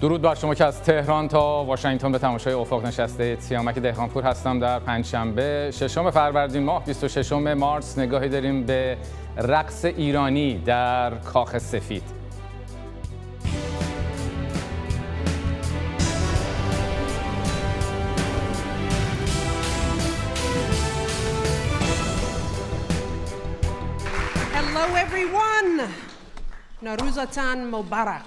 درود بر شما که از تهران تا واشنگتن به تماشای افق نشسته. سیامک دهقانپور هستم. در پنجشنبه 6 فروردین ماه 26 مارس نگاهی داریم به رقص ایرانی در کاخ سفید. Hello everyone. نوروزتان مبارک.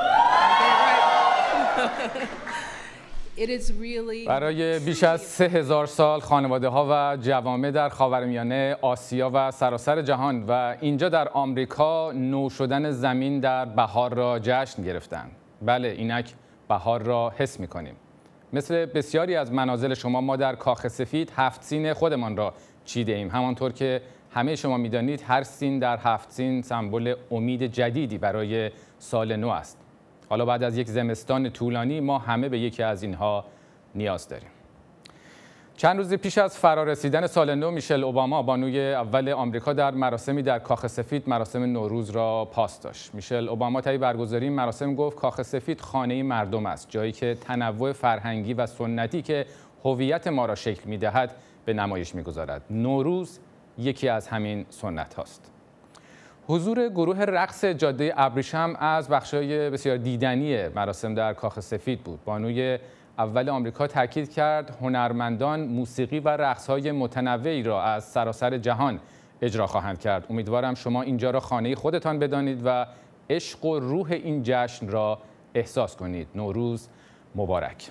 برای بیش از 3000 سال خانواده‌ها و جوامع در خاورمیانه، آسیا و سراسر جهان و اینجا در آمریکا نو شدن زمین در بهار را جشن گرفتند. بله، اینک بهار را حس می‌کنیم. مثل بسیاری از منازل شما ما در کاخ سفید 7 سین خودمان را چیده ایم. همانطور که همه شما می‌دانید هر سین در 7 سین سمبل امید جدیدی برای سال نو است. حالا بعد از یک زمستان طولانی ما همه به یکی از اینها نیاز داریم. چند روز پیش از فرارسیدن سال نو، میشل اوباما بانوی اول آمریکا در مراسمی در کاخ سفید مراسم نوروز را پاس داشت. میشل اوباما طی برگزاری این مراسم گفت کاخ سفید خانه مردم است، جایی که تنوع فرهنگی و سنتی که هویت ما را شکل می‌دهد به نمایش می‌گذارد. نوروز یکی از همین سنت هاست. حضور گروه رقص جاده ابریشم از بخش‌های بسیار دیدنی مراسم در کاخ سفید بود. بانوی اول آمریکا تاکید کرد هنرمندان موسیقی و رقص‌های متنوعی را از سراسر جهان اجرا خواهند کرد. امیدوارم شما اینجا را خانه خودتان بدانید و عشق و روح این جشن را احساس کنید. نوروز مبارک.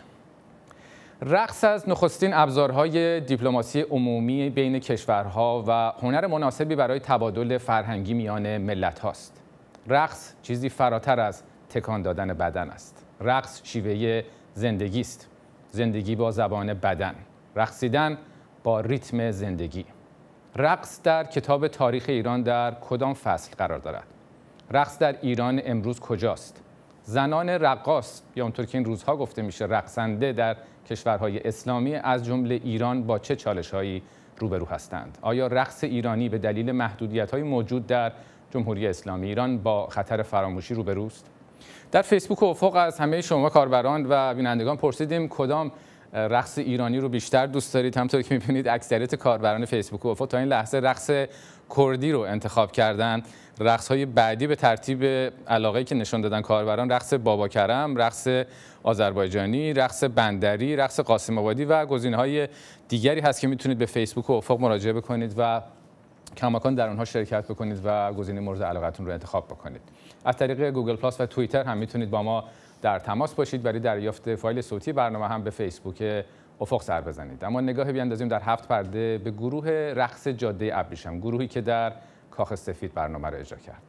رقص از نخستین ابزارهای دیپلماسی عمومی بین کشورها و هنر مناسبی برای تبادل فرهنگی میان ملت هاست. رقص چیزی فراتر از تکان دادن بدن است. رقص شیوه زندگی است. زندگی با زبان بدن. رقصیدن با ریتم زندگی. رقص در کتاب تاریخ ایران در کدام فصل قرار دارد؟ رقص در ایران امروز کجاست؟ زنان رقاص یا اونطور که این روزها گفته میشه رقصنده در کشورهای اسلامی از جمله ایران با چه چالش‌هایی روبرو هستند؟ آیا رقص ایرانی به دلیل محدودیت‌های موجود در جمهوری اسلامی ایران با خطر فراموشی روبروست؟ در فیسبوک افق از همه شما کاربران و بینندگان پرسیدیم کدام رقص ایرانی رو بیشتر دوست دارید. همونطور که می‌بینید اکثریت کاربران فیسبوک افق تا این لحظه رقص کردی رو انتخاب کردن. رقص‌های بعدی به ترتیب علاقه‌ای که نشون دادن کاربران: رقص بابا کرم، رقص آذربایجانی، رقص بندری، رقص قاسم آبادی و گزینه‌های دیگری هست که میتونید به فیسبوک و افق مراجعه بکنید و کماکان در اونها شرکت بکنید و گزینه مورد علاقتون رو انتخاب بکنید. از طریق گوگل پلاس و توییتر هم میتونید با ما در تماس باشید. برای دریافت فایل صوتی برنامه هم به فیسبوک افق سر بزنید. اما نگاهی بیاندازیم در 7 پرده به گروه رقص جاده ابریشم، گروهی که در کاخ سفید برنامه را اجرا کرد.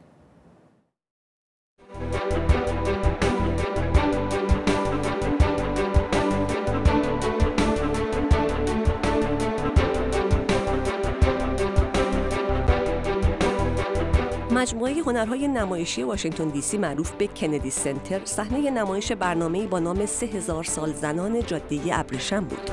مجموعه هنرهای نمایشی واشنگتن دی سی معروف به کندی سنتر صحنه نمایش برنامه‌ای با نام 3000 سال زنان جاده ابریشم بود.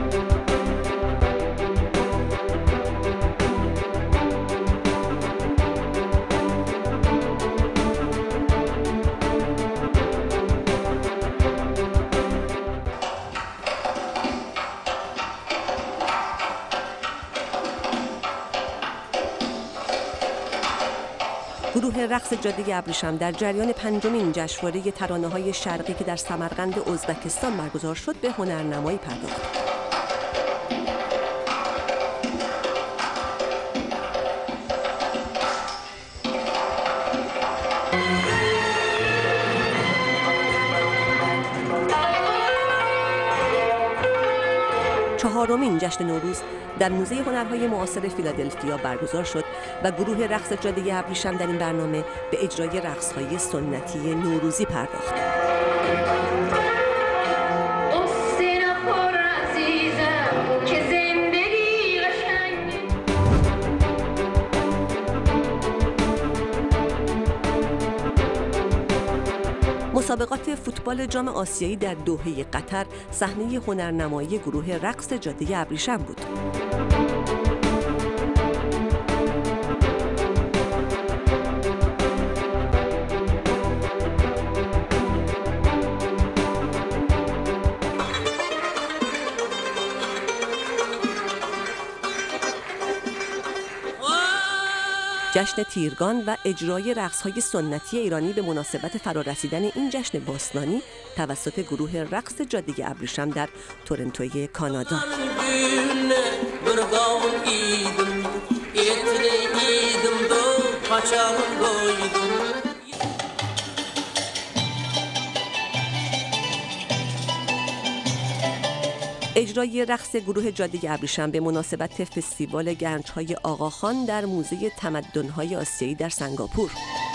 گروه رقص جاده ابریشم در جریان 5مین جشنواره ترانه‌های شرقی که در سمرقند ازبکستان برگزار شد به هنرنمایی پرداخت. چهارمین جشن نوروز در موزه هنرهای معاصر فیلادلفیا برگزار شد و گروه رقص جاده ابریشم در این برنامه به اجرای رقص‌های سنتی نوروزی پرداخت. مسابقات فوتبال جام آسیایی در دوحه قطر صحنه هنرنمایی گروه رقص جاده ابریشم بود. جشن تیرگان و اجرای رقص‌های سنتی ایرانی به مناسبت فرارسیدن این جشن باستانی توسط گروه رقص جاده ابریشم در تورنتوی کانادا. اجرای رقص گروه جاده ابریشم به مناسبت فستیوال گنج‌های آقاخان در موزه تمدن‌های آسیایی در سنگاپور.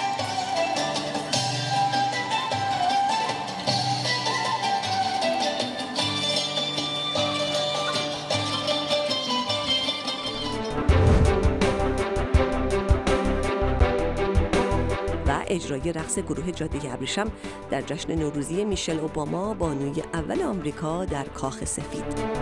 و اجرای رقص گروه جاده ابریشم در جشن نوروزی میشل اوباما بانوی اول آمریکا در کاخ سفید.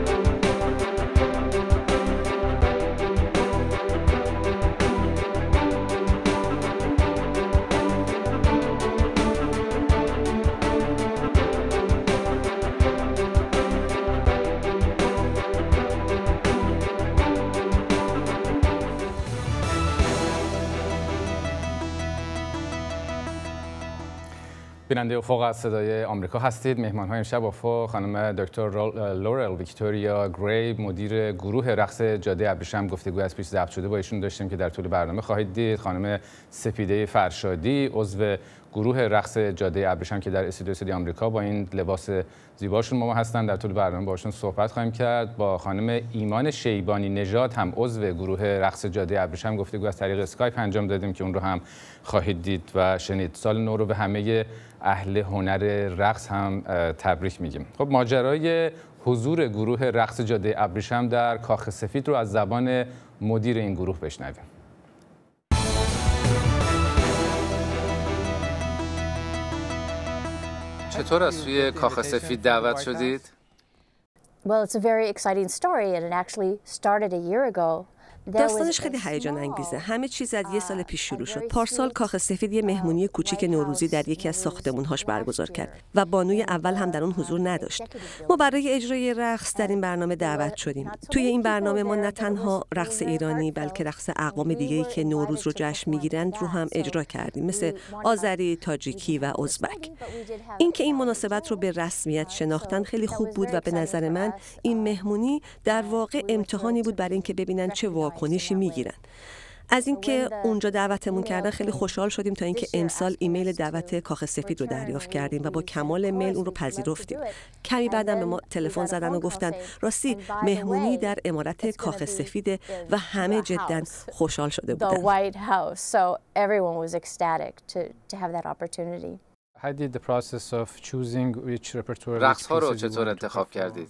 بیننده افق از صدای آمریکا هستید. مهمان‌های امشب افق خانم دکتر لورل ویکتوریا گری، مدیر گروه رقص جاده ابریشم، گفتگو از پیش ضبط شده با ایشون داشتیم که در طول برنامه خواهید دید. خانم سپیده فرشادی، عضو گروه رقص جاده ابریشم که در استودیو آمریکا با این لباس زیباشون ما هستن. در طول برنامه باشون صحبت خواهیم کرد. با خانم ایمان شیبانی نژاد، هم عضو گروه رقص جاده ابریشم، گفتگو از طریق اسکایپ انجام دادیم که اون رو هم خواهید دید و شنید. سال نو رو به همه اهل هنر رقص هم تبریک میگیم. خب ماجرای حضور گروه رقص جاده ابریشم در کاخ سفید رو از زبان مدیر این گروه بشنویم. چطور از سوی کاخ سفید دعوت شدید؟ Well, it's a very exciting story and it actually started a year ago. داستانش خیلی هیجان انگیزه. همه چیز از 1 سال پیش شروع شد. پارسال کاخ سفید یه مهمونی کوچیک نوروزی در یکی از ساختمون‌هاش برگزار کرد و بانوی اول هم در اون حضور نداشت. ما برای اجرای رقص در این برنامه دعوت شدیم. توی این برنامه ما نه تنها رقص ایرانی بلکه رقص اقوام دیگه‌ای که نوروز رو جشن می‌گیرند رو هم اجرا کردیم، مثل آذری، تاجیکی و ازبک. اینکه این مناسبت رو به رسمیت شناختن خیلی خوب بود و به نظر من این مهمونی در واقع امتحانی بود برای اینکه ببینن چه واکنشی میگیرن. از اینکه اونجا دعوتمون کردن خیلی خوشحال شدیم تا اینکه امسال ایمیل دعوت کاخ سفید رو دریافت کردیم و با کمال میل اون رو پذیرفتیم. کمی بعدم به ما تلفن زدن و گفتن راستی مهمونی در عمارت کاخ سفیده و همه جدا خوشحال شده بودن. رقص‌ها رو چطور انتخاب کردید؟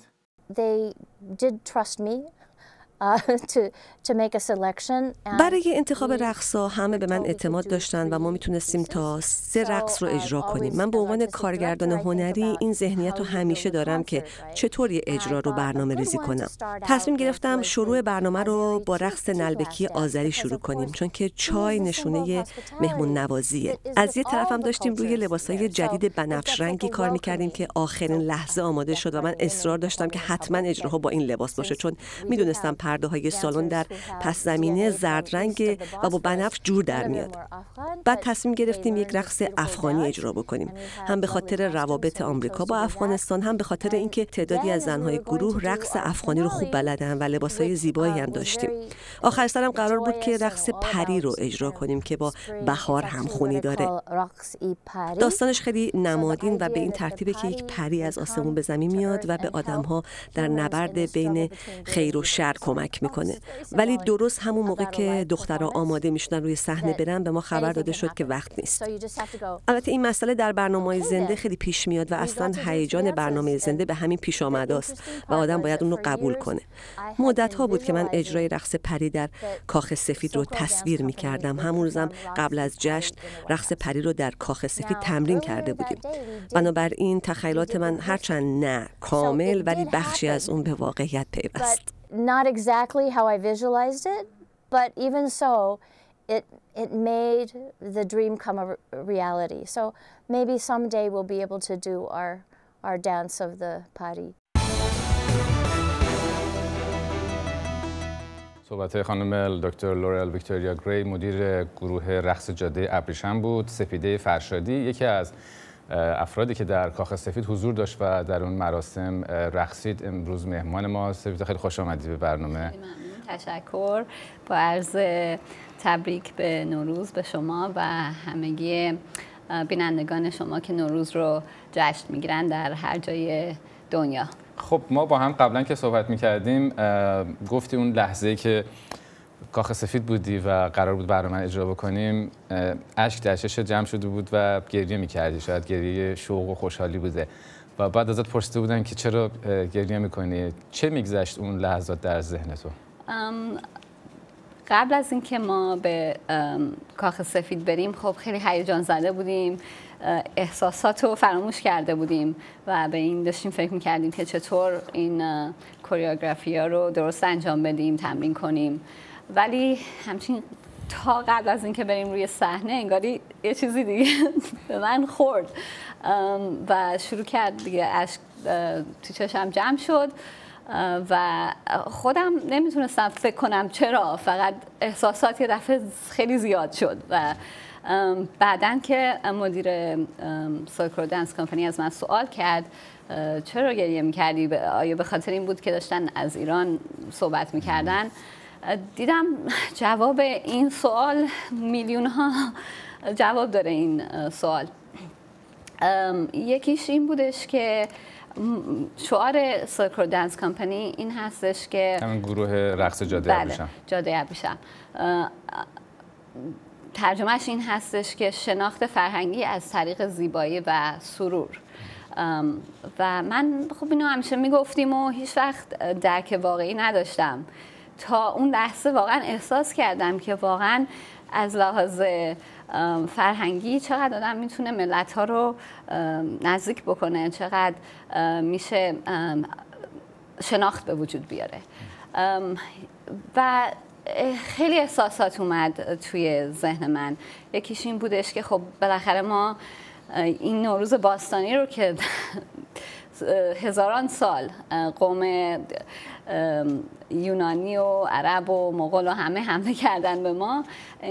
برای انتخاب رقص‌ها همه به من اعتماد داشتن و ما میتونستیم تا 3 رقص رو اجرا کنیم. من به عنوان کارگردان هنری این ذهنیت رو همیشه دارم که چطور یه اجرا رو برنامه ریزی کنم. تصمیم گرفتم شروع برنامه رو با رقص نلبکی آذری شروع کنیم، چون که چای نشونه مهمون نوازیه. از یه طرفم داشتیم روی لباسای جدید بنفش رنگی کار میکردیم که آخرین لحظه آماده شد و من اصرار داشتم که حتما اجراها با این لباس باشه، چون میدونستم پرده‌های سالن در پس زمینه زرد رنگ و با بنفش جور در میاد. بعد تصمیم گرفتیم یک رقص افغانی اجرا بکنیم، هم به خاطر روابط آمریکا با افغانستان، هم به خاطر اینکه تعدادی از زن‌های گروه رقص افغانی رو خوب بلدن و لباسای زیبایی هم داشتیم. آخر سرم قرار بود که رقص پری رو اجرا کنیم که با بهار همخونی داره. داستانش خیلی نمادین و به این ترتیبه که یک پری از آسمون به زمین میاد و به آدم‌ها در نبرد بین خیر و شر کمک میکنه. ولی درست همون موقع که دخترها آماده میشدن روی صحنه برن به ما خبر داده شد که وقت نیست. البته این مسئله در برنامه‌های زنده خیلی پیش میاد و اصلا هیجان برنامه زنده به همین پیش آمده است و آدم باید اون رو قبول کنه. مدت‌ها بود که من اجرای رقص پری در کاخ سفید رو تصویر میکردم. همون روزم قبل از جشن رقص پری رو در کاخ سفید تمرین کرده بودیم. بنابراین تخیلات من هرچند نه کامل ولی بخشی از اون به واقعیت پیوست. Not exactly how I visualized it, but even so, it made the dream come a reality. So maybe someday we'll be able to do our dance of the pari. صحبت خانم دکتر لورل ویکتوریا گری، مدیر گروه رقص جاده ابریشم بود. سپیده فرشادی یکی از افرادی که در کاخ سفید حضور داشت و در اون مراسم رقصید، امروز مهمان ما. سپیده خیلی خوش آمدی به برنامه. تشکر. با عرض تبریک به نوروز به شما و همگی بینندگان شما که نوروز رو جشن میگیرن در هر جای دنیا. خب ما با هم قبلا که صحبت میکردیم گفتی اون لحظه‌ای که کاخ سفید بودی و قرار بود برنامه اجرا بکنیم اشک در چشت جمع شده بود و گریه میکردی، شاید گریه شوق و خوشحالی بوده و بعد ازت پرسیده بودن که چرا گریه میکنی. چه میگذشت اون لحظات در ذهن تو؟ قبل از اینکه ما به کاخ سفید بریم خب خیلی هیجان زده بودیم، احساسات رو فراموش کرده بودیم و به این داشتیم فکر میکردیم که چطور این کوریوگرافی ها رو درست انجام بدیم، تمرین کنیم. ولی همچنین تا قبل از اینکه بریم روی صحنه انگاری یه چیزی دیگه به من خورد و شروع کرد دیگه اشک تو چشم جمع شد و خودم نمیتونستم فکر کنم چرا، فقط احساسات یه دفعه خیلی زیاد شد و بعدن که مدیر سایکرو دنس کمپانی از من سوال کرد چرا گریه میکردی، آیا به خاطر این بود که داشتن از ایران صحبت میکردن، دیدم جواب این سوال میلیون ها جواب داره. این سوال یکیش این بودش که شعار سایکرو دنس کمپانی این هستش که همین گروه رقص جاده ابریشم. جاده ابریشم ترجمهش این هستش که شناخت فرهنگی از طریق زیبایی و سرور. و من خب اینو همیشه میگفتیم و هیچ وقت درک واقعی نداشتم تا اون لحظه واقعا احساس کردم که واقعا از لحاظ فرهنگی چقدر آدم میتونه ملت‌ها رو نزدیک بکنه، چقدر میشه شناخت به وجود بیاره و خیلی احساسات اومد توی ذهن من. یکیش این بودش که خب بالاخره ما این نوروز باستانی رو که هزاران سال قوم یونانی و عرب و مغول و همه حمله کردن به ما،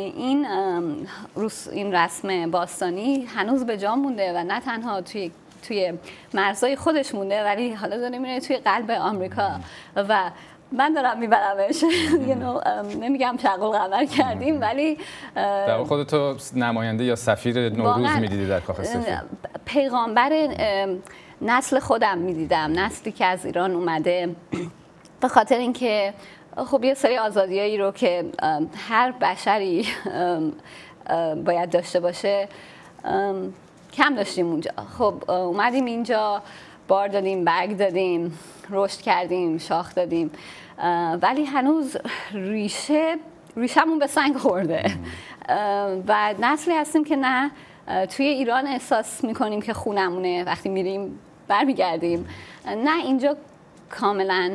این رسم باستانی هنوز به جا مونده و نه تنها توی مرزهای خودش مونده ولی حالا داره میره توی قلب آمریکا و من دارم میبرمش. نمیگم شغل قمر کردیم ولی در خودتو نماینده یا سفیر نوروز میدیدی در کاخ سفید. پیغامبر نسل خودم میدیدم، نسلی که از ایران اومده، به خاطر اینکه خب یه سری آزادیایی رو که هر بشری باید داشته باشه کم داشتیم اونجا. خب اومدیم اینجا، بار دادیم، برگ دادیم، رشد کردیم، شاخ دادیم ولی هنوز ریشمون به سنگ خورده و نسلی هستیم که نه توی ایران احساس میکنیم که خونمونه، وقتی میریم برمیگردیم، نه اینجا کاملا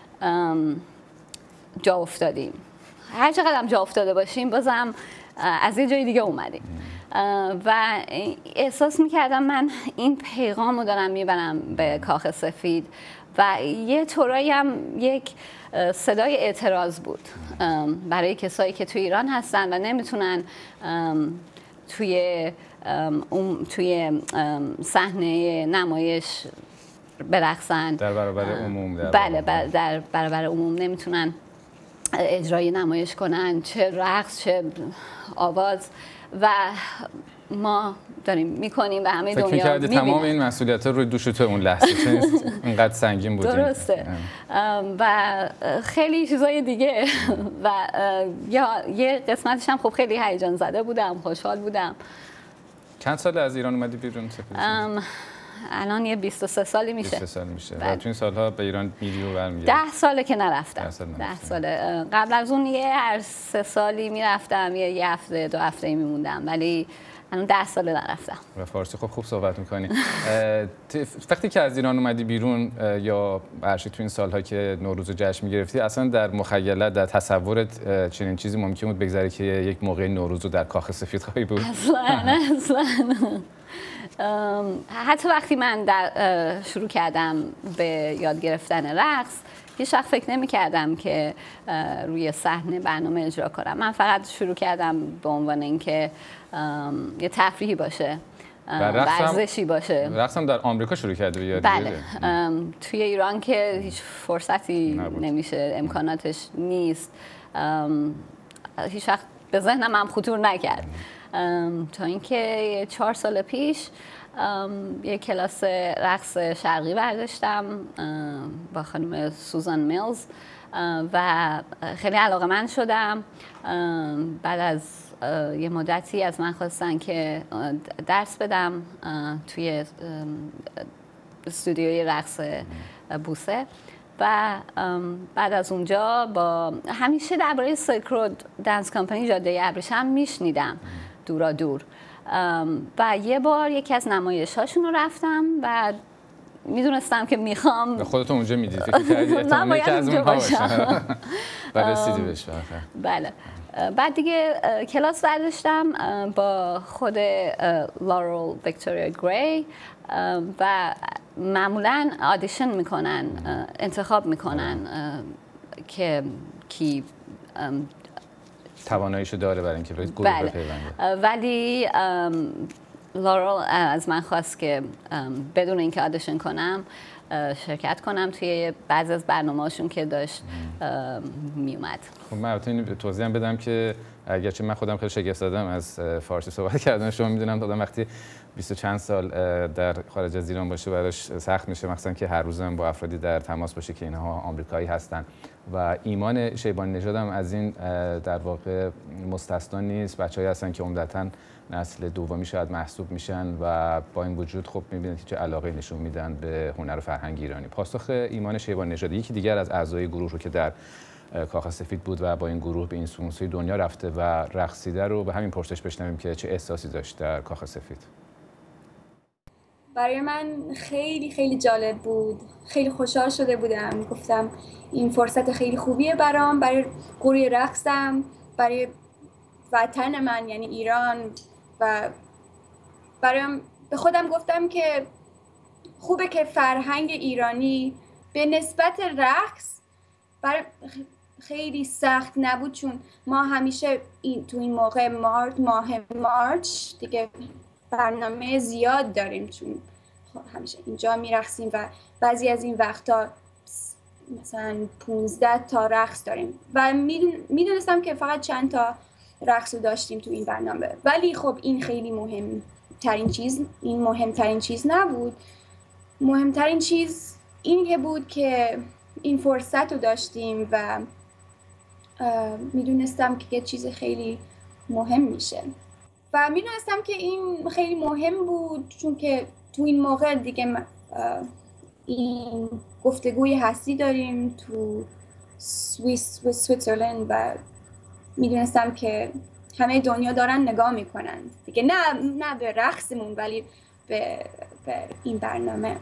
جا افتادیم. هر چقدر هم جا افتاده باشیم بازم از یه جای دیگه اومدیم و احساس میکردم من این پیغام رو دارم میبرم به کاخ سفید و یه طورایی هم یک صدای اعتراض بود برای کسایی که توی ایران هستن و نمیتونن توی صحنه نمایش برقصن در برابر عموم. بله در برابر عموم نمیتونن اجرای نمایش کنن، چه رقص چه آواز، و ما داریم میکنیم و همه دنیا میبینن. فکر می‌کردی تمام این مسئولیت‌ها روی دوش تو اون لحظه چه اینقدر سنگین بودیم؟ درسته. و خیلی چیزای دیگه و یه قسمتش هم خب خیلی هیجان زده بودم، خوشحال بودم. چند سال از ایران اومدی بیرون؟ الان یه 23 سالی میشه. 23 سال میشه. و تو این سالها به ایران میری و برمیگردی؟ 10 ساله که نرفتم. 10 ساله. قبل از اون هر 3 سالی میرفتم، یه هفته 2 هفته میموندم، ولی الان 10 ساله نرفتم. و فارسی خوب صحبت میکنی. وقتی که از ایران اومدی بیرون یا برشی تو این سالها که نوروز جشن میگرفتی، اصلا در مخیلت، در تصورت چنین چیزی ممکن بود بگذره که یک موقع نوروز رو در کاخ سفید خواهی بود؟ اصلا حتی وقتی من شروع کردم به یاد گرفتن رقص هیچ وقت فکر نمی‌کردم که روی صحنه برنامه اجرا کنم. من فقط شروع کردم به عنوان اینکه یه تفریحی باشه، ورزشی باشه. رقصم در آمریکا شروع کرده یا بله. توی ایران که هیچ فرصتی نمیشه، امکاناتش نیست، هیچ وقت به ذهنم هم خطور نکرد تا اینکه 4 سال پیش یک کلاس رقص شرقی برداشتم با خانم سوزان میلز و خیلی علاقه‌مند شدم. بعد از یه مدتی از من خواستن که درس بدم توی استودیوی رقص بوسه و بعد از اونجا با همیشه درباره سیلک رود دنس کمپانی جاده ابریشم میشنیدم دورا دور و یه بار یکی از نمایش‌هاشون رو رفتم و میدونستم که میخوام. خودتون اونجا میدید فکر کردید احتمالاً یکی از اونها باشه و رسیدی بهش. بله. بعد دیگه کلاس برداشتم با خود لارل ویکتوریا گری و معمولاً آدیشن میکنن، انتخاب میکنن که کی تواناییشو داره برای اینکه به گروه بپیونده. ولی لارل از من خواست که بدون اینکه آدیشن کنم شرکت کنم توی بعضی از برنامه‌هاشون که داشت میومد. خب من البته توضیح هم بدم که اگرچه من خودم خیلی شگفت زدم از فارسی صحبت کردن شما، میدونم تا وقتی 20 و چند سال در خارج از ایران باشه براش سخت میشه، مثلا که هر روزم با افرادی در تماس باشه که اینها آمریکایی هستن و ایمان شیبانی نژاد هم از این در واقع مستثنا نیست. بچه‌ای هستن که عمدتاً نسل دومی شاید محسوب میشن و با این وجود خب میبینید که چه علاقه نشون میدن به هنر و فرهنگ ایرانی. پاسخ ایمان شیبانی نژاد، یکی دیگر از اعضای گروه رو که در کاخ سفید بود و با این گروه به این سوی دنیا رفته و رقصیده رو به همین پرسش بشنویم که چه احساسی داشت در کاخ سفید. برای من خیلی خیلی جالب بود، خیلی خوشحال شده بودم، گفتم این فرصت خیلی خوبیه برام، برای گروه رقصم، برای وطن من یعنی ایران و برایم به خودم گفتم که خوبه که فرهنگ ایرانی به نسبت رقص خیلی سخت نبود، چون ما همیشه تو این موقع ماه مارچ دیگه برنامه زیاد داریم، چون همیشه اینجا میرقصیم و بعضی از این وقتا مثلا 15 تا رقص داریم و میدونستم که فقط چند تا رقص رو داشتیم تو این برنامه، ولی خب این خیلی مهمترین چیز نبود. مهمترین چیز این که بود که این فرصت رو داشتیم و میدونستم که یه چیز خیلی مهم میشه و میدونستم که این خیلی مهم بود، چون که تو این موقع دیگه این گفتگوی هستی داریم تو سوئیسرلند و میدونستم که همه دنیا دارن نگاه میکنن دیگه، نه به رقصمون ولی به این برنامه.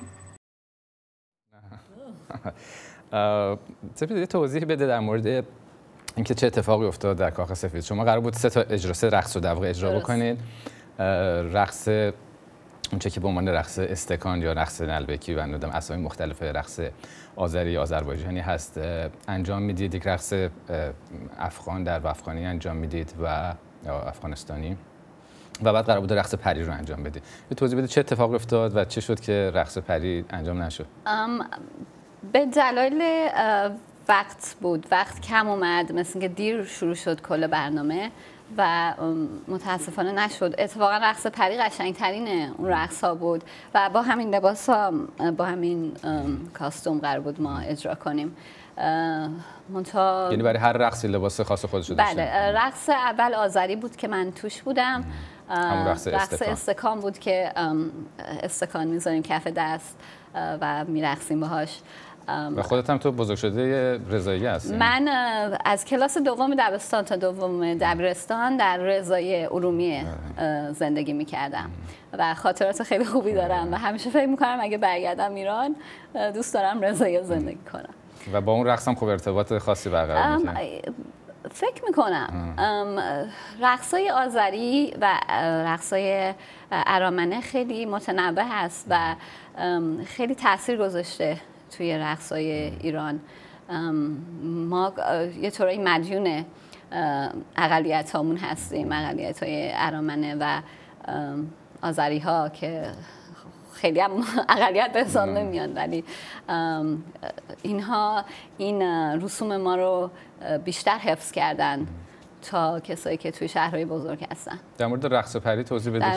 سپید یه توضیح بده در مورد اینکه چه اتفاقی افتاد در کاخ سفید. شما قرار بود 3 رقص رو در واقع اجرا بکنید. رقص اونچه که به عنوان رقص استکان یا رقص نلبکی و نمیدونم اسامی مختلف رقص آذری یا آذربایجانی هست انجام میدید، یک رقص افغان در افغانی انجام میدید و یا افغانستانی و بعد قرار بود رقص پری رو انجام بدید. یه توضیح بده چه اتفاقی افتاد و چه شد که رقص پری انجام نشد؟ به دلایل وقت بود، وقت کم اومد، مثل که دیر شروع شد کل برنامه و متاسفانه نشد. اتفاقا رقص پری قشنگترین اون رقص ها بود و با همین لباس ها، با همین کاستوم قرار بود ما اجرا کنیم. یعنی برای هر رقصی لباس خاص خودش رو داشتیم؟ بله. رقص اول آذری بود که من توش بودم، همون رقص استکان بود که استکان میذاریم کف دست و میرقصیم باهاش. و خودت هم تو بزرگ شده رضایی هستی؟ من از کلاس دوم دبستان تا دوم دبیرستان در رضایی ارومیه زندگی میکردم و خاطرات خیلی خوبی دارم و همیشه فکر میکنم اگه برگردم ایران دوست دارم رضایی زندگی کنم. و با اون رقص هم خوب ارتباط خاصی برقرار میکنم؟ فکر میکنم رقصای آذری و رقصای ارامنه خیلی متنوع هست و خیلی تاثیر گذاشته توی رقصای ایران. ما یه طوری مدیون اقلیت هامون هستیم، اقلیت های ارامنه و آذری ها که خیلی هم اقلیت به حساب نمیان، ولی اینها این رسوم ما رو بیشتر حفظ کردن تا کسایی که توی شهرهای بزرگ هستن. در مورد رقص پری توضیح بدید.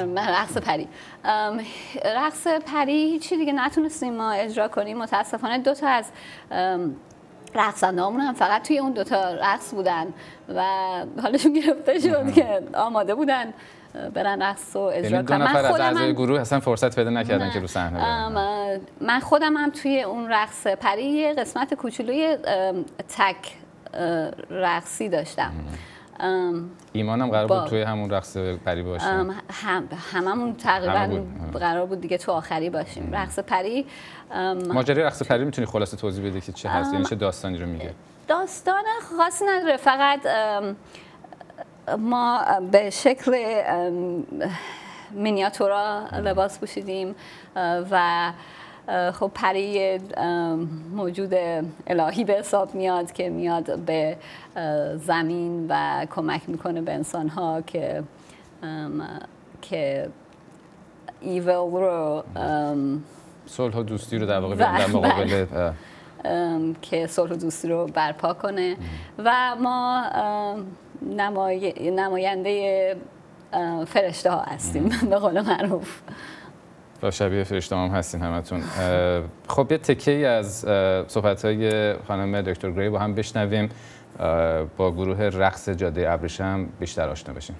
رقص پری هیچی دیگه نتونستیم ما اجرا کنیم. متاسفانه 2 تا از رقصنده‌هامون هم فقط توی اون 2 تا رقص بودن و حالشون گرفته شد که آماده بودن برن رقص رو اجرا کنن. 2 نفر از اعضای گروه اصلا فرصت پیدا نکردن که رو صحنه برن. من خودم هم توی اون رقص پری یه قسمت کوچولوی تک رقصی داشتم. ایمانم قرار بود توی همون رقص پری باشیم. هممون تقریبا قرار بود دیگه تو آخری باشیم. رقص پری، ماجرای رقص پری میتونی خلاصه توضیح بدی که چه هست؟ یعنی چه داستانی رو میگه؟ داستان خاصی نداره، فقط ما به شکل مینیاتورا لباس پوشیدیم و خب پری موجود الهی به حساب میاد که میاد به زمین و کمک میکنه به انسان‌ها که ایول رو صلح و دوستی رو در واقع در مقابل که صلح و دوستی رو برپا کنه و ما نماینده فرشته ها هستیم به قول معروف. و شبیه فرشته هم هستین همتون. خب یه تکه‌ای از صحبت‌های خانم دکتر گری با هم بشنویم، با گروه رقص جاده ابریشم بیشتر آشنا بشیم.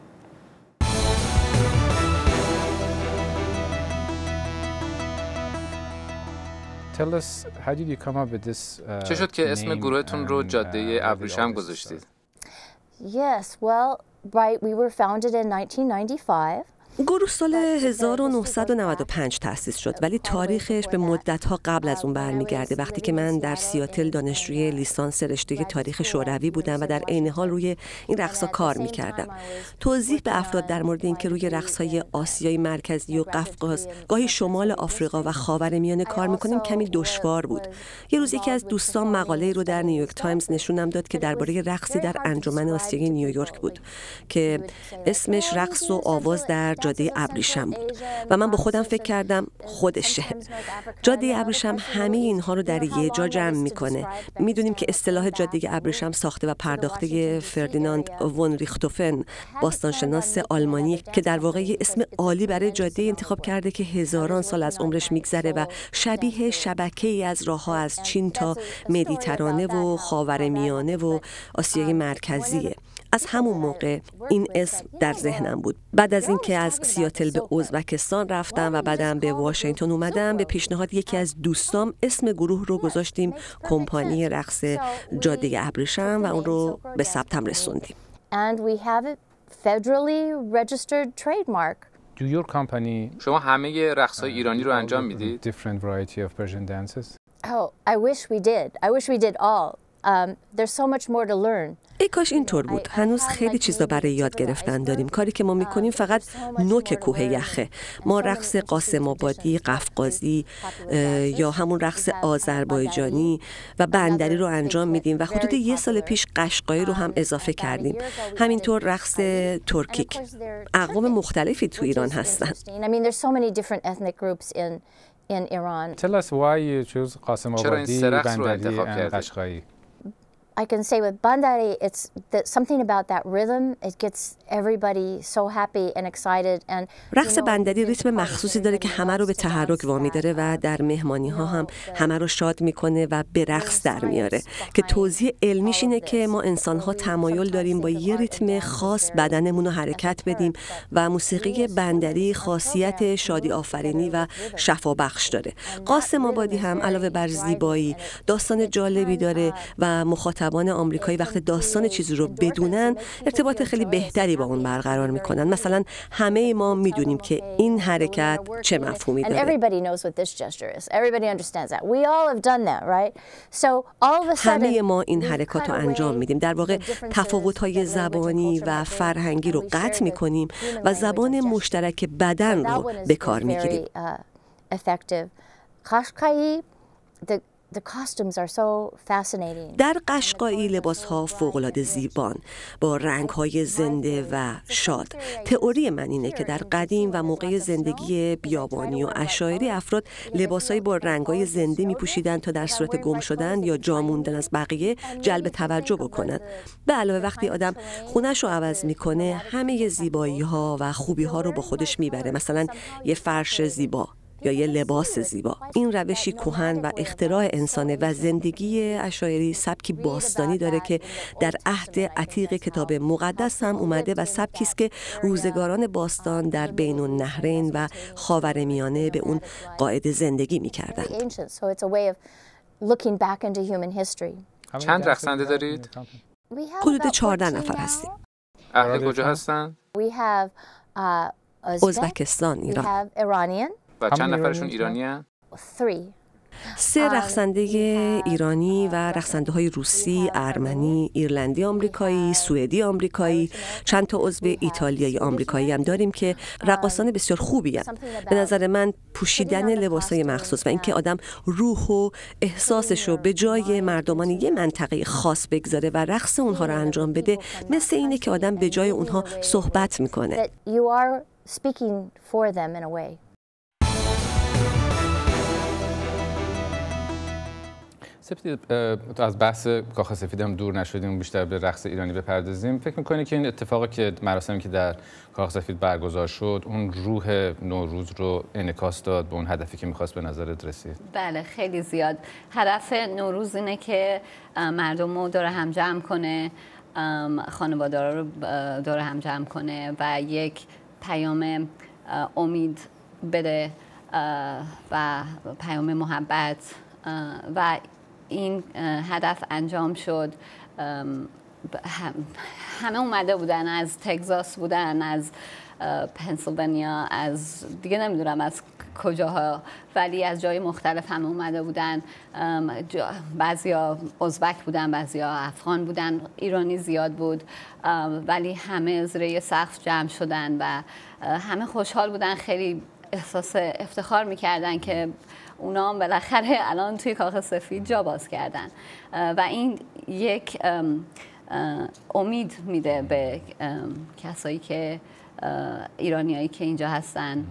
چه شد که اسم گروهتون رو جاده ابریشم گذاشتید؟ Yes, well, right, we were founded in 1995. گروه سال 1995 تأسیس شد، ولی تاریخش به مدت‌ها قبل از اون برمیگرده، وقتی که من در سیاتل دانشجوی لیسانس رشته تاریخ شوروی بودم و در عین حال روی این رقص‌ها کار می‌کردم. توضیح به افراد در مورد اینکه روی رقص‌های آسیای مرکزی و قفقاز، گاهی شمال آفریقا و خاورمیانه کار می‌کنیم کمی دشوار بود. یه روز یکی از دوستان مقاله‌ای رو در نیویورک تایمز نشونم داد که درباره رقصی در انجمن آسیای نیویورک بود که اسمش رقص و آواز در جاده ابریشم بود و من با خودم فکر کردم خودشه. جاده ابریشم همه اینها رو در یه جا جمع میکنه. میدونیم که اصطلاح جاده ابریشم ساخته و پرداخته فردیناند وون ریختوفن، باستانشناس آلمانی که در واقع یه اسم عالی برای جاده انتخاب کرده که هزاران سال از عمرش میگذره و شبیه شبکه‌ای از راه‌ها از چین تا مدیترانه و خاورمیانه و آسیای مرکزیه. از همون موقع این اسم در ذهنم بود. بعد از اینکه از سیاتل به ازبکستان رفتم و بعدم به واشنگتن اومدم، به پیشنهاد یکی از دوستام اسم گروه رو گذاشتیم کمپانی رقص جاده ابریشم و اون رو به ثبتم رسوندیم. And we have a federally registered trademark. شما همه رقص‌های ایرانی رو انجام میدید؟ Oh, I wish we did. I wish we did all. There's so much more to learn. ای کاش اینطور بود. هنوز خیلی چیزا برای یاد گرفتن داریم. کاری که ما میکنیم فقط نوک کوه یخه. ما رقص قاسم آبادی، قفقازی یا همون رقص آذربایجانی و بندری رو انجام میدیم و حدود 1 سال پیش قشقایی رو هم اضافه کردیم. همینطور رقص ترکیک. اقوام مختلفی تو ایران هستن. I mean, there's so many different ethnic groups in Iran. Tell us why you choose قاسم آبادی، بندری and قشقایی. I can say with Bandari, it's something about that rhythm. It gets everybody so happy and excited. And رقص بندری ریتم مخصوصی داره که همه رو به تحرک وامی داره و در مهمانی ها هم همه رو شاد میکنه و به رقص در میاره. که توضیح علمیش اینه که ما انسان ها تمایل داریم با یه ریتم خاص بدنمون رو حرکت بدیم و موسیقی بندری خاصیت شادی آفرینی و شفابخش داره. قاسم آبادی هم علاوه بر زیبایی داستان جالبی داره و مخاطبان آمریکایی وقتی داستان چیزی رو بدونن ارتباط خیلی بهتری با اون برقرار میکنن. مثلا همه ما میدونیم که این حرکت چه مفهومی داره. همه ما این حرکات رو انجام میدیم. در واقع تفاوت‌های زبانی و فرهنگی رو قطع میکنیم و زبان مشترک بدن رو به کار میگیریم. در قشقایی لباس‌ها فوق‌العاده زیبان با رنگ‌های زنده و شاد. تئوری من اینه که در قدیم و موقع زندگی بیابانی و عشایری افراد لباس‌های با رنگ‌های زنده می‌پوشیدند تا در صورت گم شدن یا جا موندن از بقیه جلب توجه بکنند. به علاوه وقتی آدم خونش رو عوض می‌کنه همه زیبایی‌ها و خوبی‌ها رو با خودش میبره، مثلا یه فرش زیبا یا یه لباس زیبا. این روشی کهن و اختراع انسانه و زندگی عشایری سبکی باستانی داره که در عهد عتیق کتاب مقدس هم اومده و سبکی است که روزگاران باستان در بین النهرین و خاورمیانه به اون قاعده زندگی می‌کردند. چند رقصنده دارید؟ حدود 14 نفر هستیم. اهل کجا هستن؟ ازبکستان، ایران. و چند نفرشون ایرانی هستن؟ 3 رقصنده ایرانی و رقصنده‌های روسی، ارمنی، ایرلندی آمریکایی، سوئدی آمریکایی، چند تا عضو ایتالیایی آمریکایی هم داریم که رقاصان بسیار خوبی هستند. به نظر من پوشیدن لباسای مخصوص و اینکه آدم روح و احساسش رو به جای مردمان یه منطقه خاص بگذاره و رقص اونها رو انجام بده، مثل اینه که آدم به جای اونها صحبت میکنه. سپید، از بحث کاخ سفید هم دور نشدیم، بیشتر به رقص ایرانی بپردازیم. فکر می‌کنی که این اتفاقی که مراسمی که در کاخ سفید برگزار شد اون روح نوروز رو انعکاس داد به اون هدفی که می‌خواست به نظرت رسید؟ بله، خیلی زیاد. هدف نوروز اینه که مردم رو دور هم جمع کنه، خانواده‌ها رو دور هم جمع کنه و یک پیام امید بده و پیام محبت و این هدف انجام شد. همه اومده بودن، از تگزاس بودن، از پنسیلوانیا، از دیگه نمیدونم از کجاها، ولی از جای مختلف همه اومده بودن. بعضیا ازبک بودن، بعضیا افغان بودن، ایرانی زیاد بود، ولی همه زیر یه سقف جمع شدن و همه خوشحال بودن، خیلی احساس افتخار میکردن که اونا هم بالاخره الان توی کاخ سفید جا باز کردن و این یک امید میده به کسایی که ایرانیایی که اینجا هستن.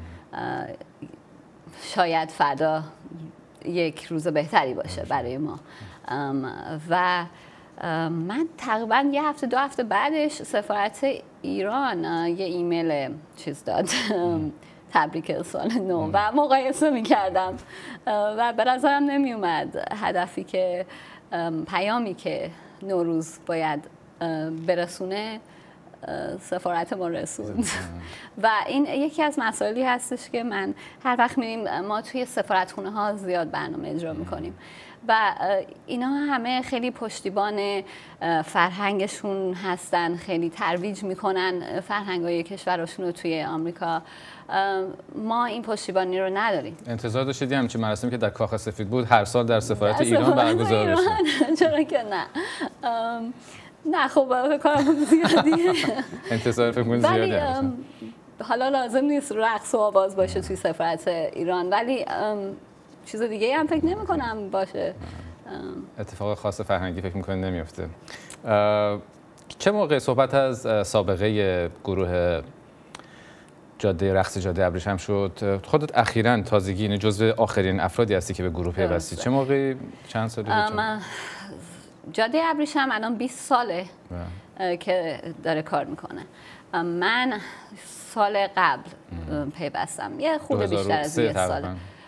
شاید فردا یک روز بهتری باشه برای ما. و من تقریبا یه هفته 2 هفته بعدش سفارت ایران یه ایمیل چیز داد، تبریک سال نو، و مقایسه میکردم و به نظرم نمیومد هدفی که پیامی که نوروز باید برسونه سفارت ما رسوند. و این یکی از مسائلی هستش که من هر وقت میریم، ما توی سفارتخونه ها زیاد برنامه اجرا میکنیم و اینا همه خیلی پشتیبان فرهنگشون هستن، خیلی ترویج میکنن فرهنگای کشورشون رو توی آمریکا. ما این پشتیبانی رو نداریم. انتظار داشتید همچین مراسمی که در کاخ سفید بود هر سال در سفارت ایران برگزار بشه؟ چرا که نه. نه خب فکر کنم زیادیه. انتظار فکر کنم زیاده. حالا لازم نیست رقص و آواز باشه توی سفارت ایران، ولی چیز دیگه هم فکر نمی کنم باشه. اتفاق خاص فرهنگی فکر میکنم نمیفته. چه موقع صحبت از سابقه گروه رقص جاده ابریشم شد؟ خودت اخیراً تازگی این جزو آخرین افرادی هستی که به گروه پیوستی. چه موقعی، چند سالی؟ جاده ابریشم الان 20 ساله که داره کار میکنه. من سال قبل پیوستم، یه خورده بیشتر از 1 سال.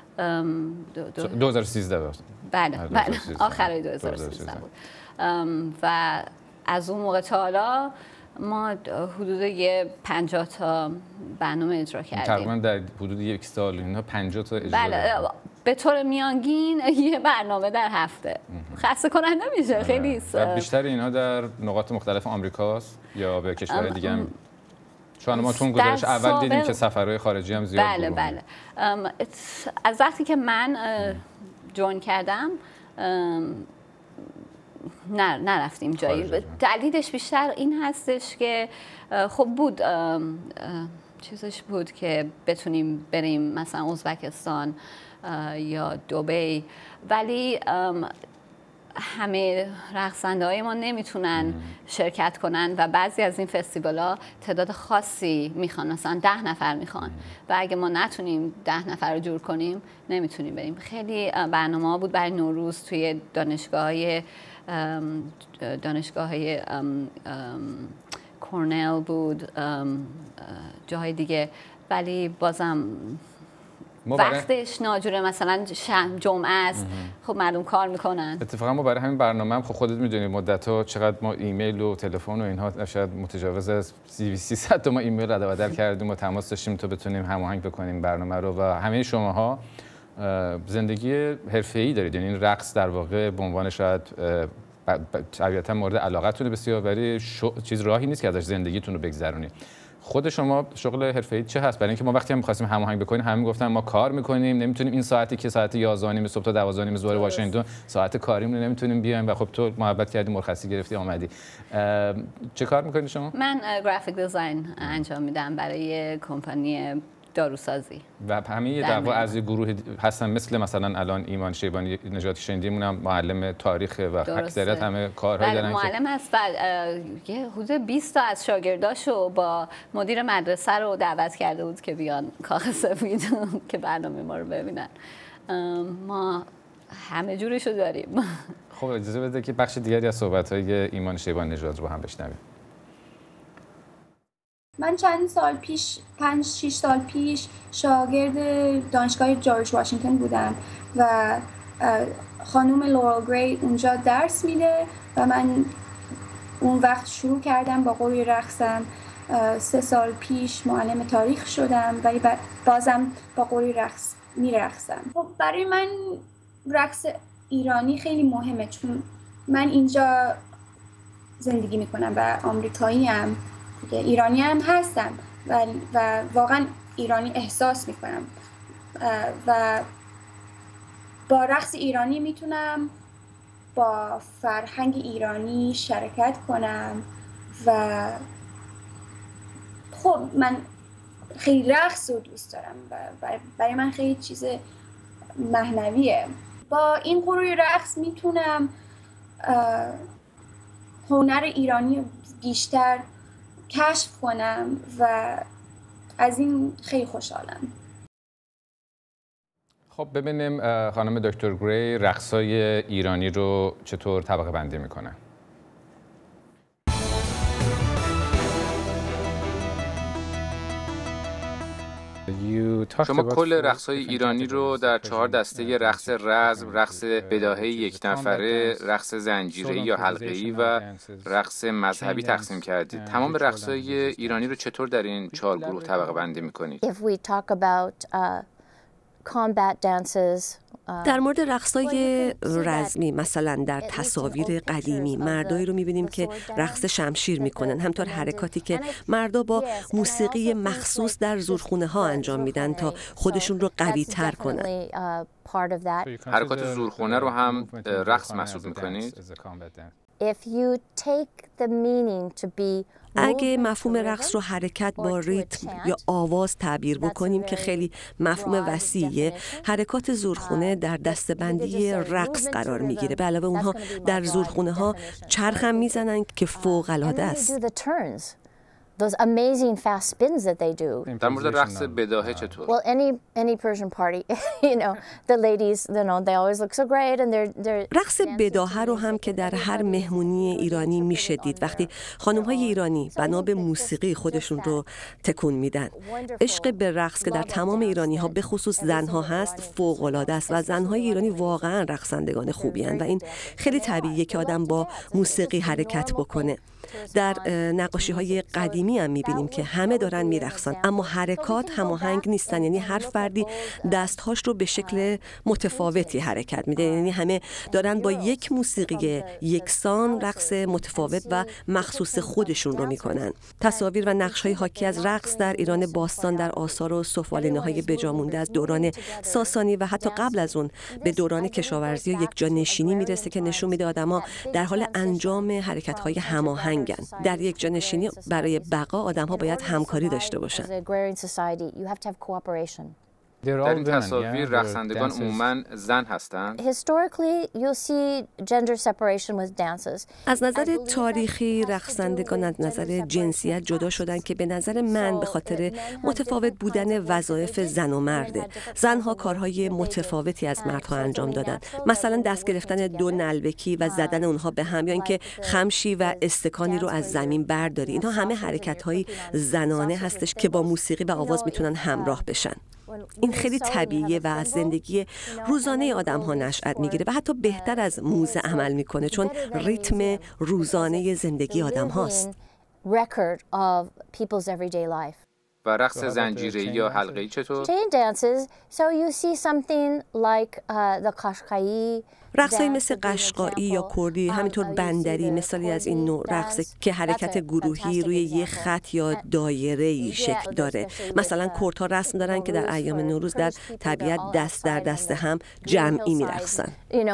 2013 بود. بله آخرای 2013 بود. و از اون موقع تا حالا ما حدود 50 تا برنامه اجرا کردیم. تقریبا در حدود 1 سال اینا 50 تا اجرا. بله، به طور میانگین یه برنامه در هفته. خسته کننده میشه خیلی. بیشتر اینا در نقاط مختلف آمریکاست یا به کشورهای دیگه هم؟ چون ما تون گزارش اول دیدیم که سفرهای خارجی هم زیاد بود. بله. از وقتی که من جوین کردم نرفتیم جایی. دلیلش بیشتر این هستش که خب بود چیزش بود که بتونیم بریم مثلا ازبکستان یا دبی، ولی همه رقصنده‌های ما نمیتونن شرکت کنن و بعضی از این فستیوالا تعداد خاصی میخوان، مثلا 10 نفر میخوان و اگه ما نتونیم 10 نفر رو جور کنیم نمیتونیم بریم. خیلی برنامه‌ها بود برای نوروز توی دانشگاه‌های کورنل بود، جاهای دیگه، ولی بازم وقتش ناجوره. مثلا جمعه است، خب مردم کار میکنن. اتفاقا ما برای همین برنامه هم خب خودت میدونی مدت‌ها چقدر ما ایمیل و تلفن و اینها شاید متجاوز 300 تا ما ایمیل رد و بدل کردیم و تماس داشتیم تا بتونیم هماهنگ بکنیم برنامه رو. و همه شماها زندگی حرفه‌ای دارید، یعنی رقص در واقع به عنوان شاید طبیعتا مورد علاقتونه بسیار، ولی چیز راهی نیست که ازش زندگیتون رو بگذرونید. خود شما شغل حرفه‌ای چه هست؟ برای اینکه ما وقتی هم می‌خواستیم هماهنگ بکنیم همه گفتن ما کار می‌کنیم، نمیتونیم این ساعتی که ساعت 11:30 صبح تا 12:30 ظهر واشنگتن ساعت کاریمون نمیتونیم بیایم و خب تو محبت کردی، مرخصی گرفتی آمدی. چه کار می‌کنید شما؟ من گرافیک دیزاین انجام میدم برای کمپانی داروسازی و همه در واقع از گروه هستن مثل مثلا الان ایمان شیبانی نژادی شنیدیم، اونم معلم تاریخ و اکثریت همه کارهایی دارن که معلم هست و یه حدود 20 تا از شاگرداشو با مدیر مدرسه رو دعوت کرده بود که بیان کاخ سفید که برنامه ما رو ببینن. ما همه جورشو داریم. خب اجازه بده که بخش دیگری از صحبت‌های ایمان شیبانی نژاد رو هم بشنویم. من چند سال پیش 5-6 سال پیش شاگرد دانشگاه جورج واشنگتن بودم و خانم لورل گری اونجا درس میده و من اون وقت شروع کردم با قوری رقصم. 3 سال پیش معلم تاریخ شدم ولی بازم با قوری رقص میرقصم. خب برای من رقص ایرانی خیلی مهمه چون من اینجا زندگی میکنم و آمریکایی ام، ایرانی هم هستم و واقعا ایرانی احساس میکنم و با رقص ایرانی میتونم با فرهنگ ایرانی شرکت کنم و خب من خیلی رقص رو دوست دارم و برای من خیلی چیز معنویه. با این گروه رقص میتونم هنر ایرانی بیشتر کشف کنم و از این خیلی خوشحالم. خب ببینیم خانم دکتر گری رقصای ایرانی رو چطور طبقه بندی میکنن. شما کل رقص‌های ایرانی رو در 4 دسته رقص رزم، رقص بداهه یک نفره، رقص زنجیره‌ای یا حلقه‌ای و رقص مذهبی تقسیم کردید. تمام رقص‌های ایرانی رو چطور در این 4 گروه طبقه بندی می‌کنید؟ در مورد رقص‌های رزمی مثلا در تصاویر قدیمی مردایی رو می‌بینیم که رقص شمشیر می‌کنن، همطور حرکاتی که مردا با موسیقی مخصوص در زورخونه‌ها انجام میدن تا خودشون رو قوی‌تر کنن. حرکات زورخونه رو هم رقص محسوب می‌کنید؟ اگه مفهوم رقص رو حرکت با ریتم یا آواز تعبیر بکنیم که خیلی مفهوم وسیعه، حرکات زورخونه در دسته‌بندی رقص قرار میگیره. به علاوه اونها در زورخونه ها چرخ هم میزنن که فوق‌العاده است. Those amazing fast spins that they do. در مورد رقص بداهه چطور؟ Well, any Persian party, the ladies, they always look so great and they're رقص بداهه رو هم که در هر مهمونی ایرانی میشه دید وقتی خانم‌های ایرانی بنا به موسیقی خودشون رو تکون میدن. عشق به رقص که در تمام ایرانی‌ها به خصوص زن‌ها هست فوق‌العاده است و زن‌های ایرانی واقعاً رقصندگان خوبی هستند و این خیلی طبیعیه که آدم با موسیقی حرکت بکنه. در نقاشی‌های قدیمی هم می‌بینیم که همه دارن میرقصن اما حرکات هماهنگ نیستن، یعنی هر فردی دستهاش رو به شکل متفاوتی حرکت میده، یعنی همه دارن با یک موسیقی یکسان رقص متفاوت و مخصوص خودشون رو میکنن. تصاویر و نقش‌های حاکی از رقص در ایران باستان در آثار و سفالینه‌های بجامونده از دوران ساسانی و حتی قبل از اون به دوران کشاورزی و یک جا نشینی میرسه که نشون میده آدما در حال انجام حرکت‌های هماهنگ. در یک جانشینی برای بقا آدم‌ها باید همکاری داشته باشن. در این تصاویر رقصندگان عموماً زن هستند. Historically, you'll see gender separation with dances. از نظر تاریخی رقصندگان از نظر جنسیت جدا شدن که به نظر من به خاطر متفاوت بودن وظایف زن و مرده. زنها کارهای متفاوتی از مردها انجام دادن. مثلا دست گرفتن دو نلبکی و زدن اونها به هم، یا اینکه خمشی و استکانی رو از زمین برداری. اینها همه حرکت‌های زنانه هستش که با موسیقی و آواز میتونن همراه بشن. این خیلی طبیعیه و از زندگی روزانه آدم ها نشأت میگیره و حتی بهتر از موزه عمل میکنه، چون ریتم روزانه زندگی آدم هاست. و رقص زنجیره‌ای یا حلقه‌ای چطور؟ رقصایی مثل قشقایی یا کردی، همینطور بندری مثالی از این نوع رقص که حرکت گروهی روی یه خط یا دایره‌ای شکل داره. مثلا کردها رسم دارن که در ایام نوروز در طبیعت دست در دست هم جمعی میرقصن.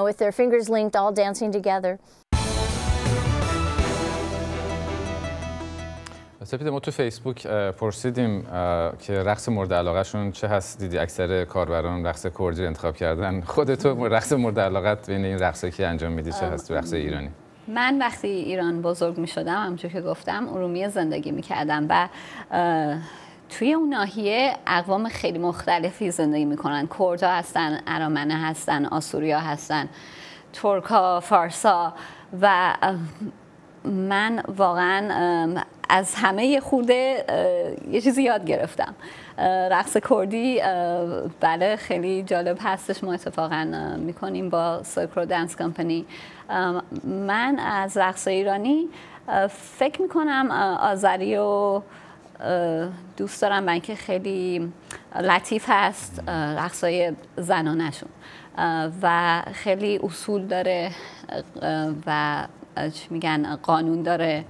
سپید، ما تو فیسبوک پرسیدیم که رقص مورد علاقه شون چه هست. دیدی اکثر کاربران رقص کردی رو انتخاب کردن. خودتو رقص مورد علاقت بین این رقصایی که انجام میدی چه هست تو رقص ایرانی؟ من وقتی ایران بزرگ میشدم، همونجور که گفتم، ارومیه زندگی میکردم و توی اون ناحیه اقوام خیلی مختلفی زندگی میکنن. کردها هستن، ارامنه هستن، آسوریا هستن، ترکا، فارسا و من واقعا از همه خورده یه چیزی یاد گرفتم. رقص کردی بله خیلی جالب هستش، ما اتفاقا میکنیم با سرکرو دنس کمپانی. من از رقص ایرانی فکر میکنم آذری و دوست دارم، من که خیلی لطیف هست رقصای زنانشون و خیلی اصول داره و چی میگن قانون داره.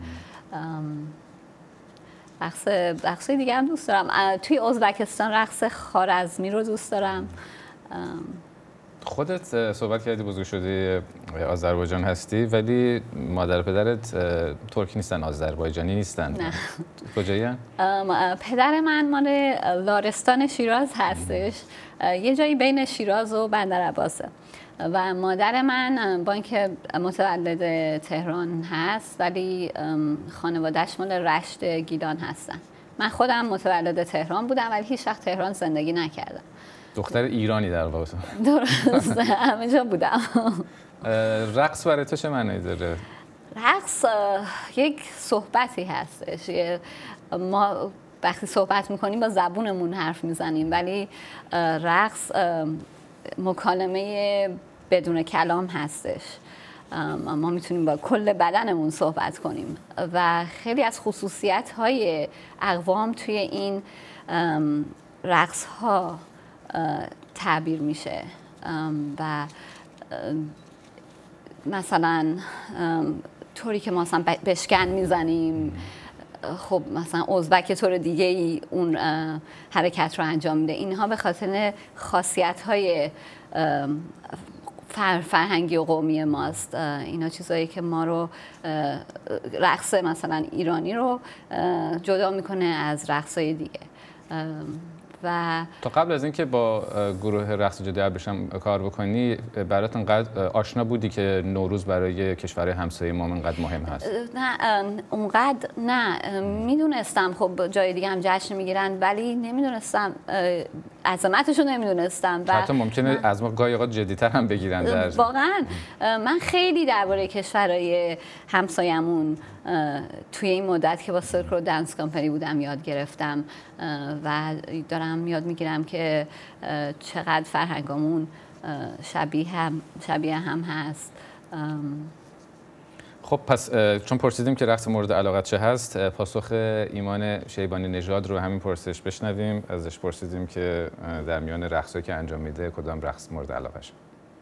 رقص دیگه هم دوست دارم. توی ازبکستان رقص خوارزمی رو دوست دارم. خودت صحبت کردی بزرگ شدی آذربایجان هستی، ولی مادر پدرت ترکی نیستن، آذربایجانی نیستن. نه. کجایی هن؟ پدر من مال لارستان شیراز هستش، یه جایی بین شیراز و بندرعباسه و مادر من با اینکه متولد تهران هست ولی خانواده‌اش مال رشت گیلان هستن. من خودم متولد تهران بودم ولی هیچ وقت تهران زندگی نکردم. دختر ایرانی در واقع. درسته، همه جا بودم. رقص برای تو چه معنی داره؟ رقص یک صحبتی هستش. ما وقتی صحبت میکنیم با زبونمون حرف میزنیم، ولی رقص مکالمه بدون کلام هستش. ما میتونیم با کل بدنمون صحبت کنیم و خیلی از خصوصیت‌های اقوام توی این رقص‌ها تعبیر میشه و مثلا طوری که ما مثلا بشکن میزنیم، خب مثلا ازبک طور دیگه ای اون حرکت رو انجام میده. اینها به خاطر خاصیت‌های فرهنگی و قومی ماست. اینا چیزایی که ما رو رقص مثلا ایرانی رو جدا میکنه از رقصای دیگه. و تا قبل از اینکه با گروه رقص جدی ابریشم کار بکنی، برات انقدر آشنا بودی که نوروز برای کشورهای همسایه ما انقدر مهم هست؟ نه اونقدر نه، میدونستم خب جای دیگه هم جشن میگیرن ولی نمیدونستم عظمتش رو نمیدونستم. و حتی ممکنه از ما گاهی اوقات جدی‌تر هم بگیرن. واقعا من خیلی درباره کشورهای همسایمون توی این مدت که با سرکرو دنس کمپانی بودم یاد گرفتم و دارم یاد میگیرم که چقدر فرهنگامون شبیه هم هست. خب پس چون پرسیدیم که رقص مورد علاقت چه هست، پاسخ ایمان شیبانی نژاد رو همین پرسش بشنویم. ازش پرسیدیم که در میان رقصایی که انجام میده کدام رقص مورد علاقشه.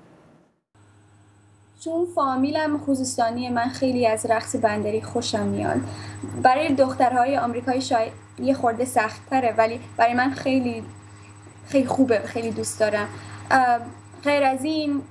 چون فامیلم خوزستانی، من خیلی از رقص بندری خوشم میاد. برای دخترهای آمریکایی شاید یه خورده سخت‌تره ولی برای من خیلی خیلی خوبه، خیلی دوست دارم. غیر از این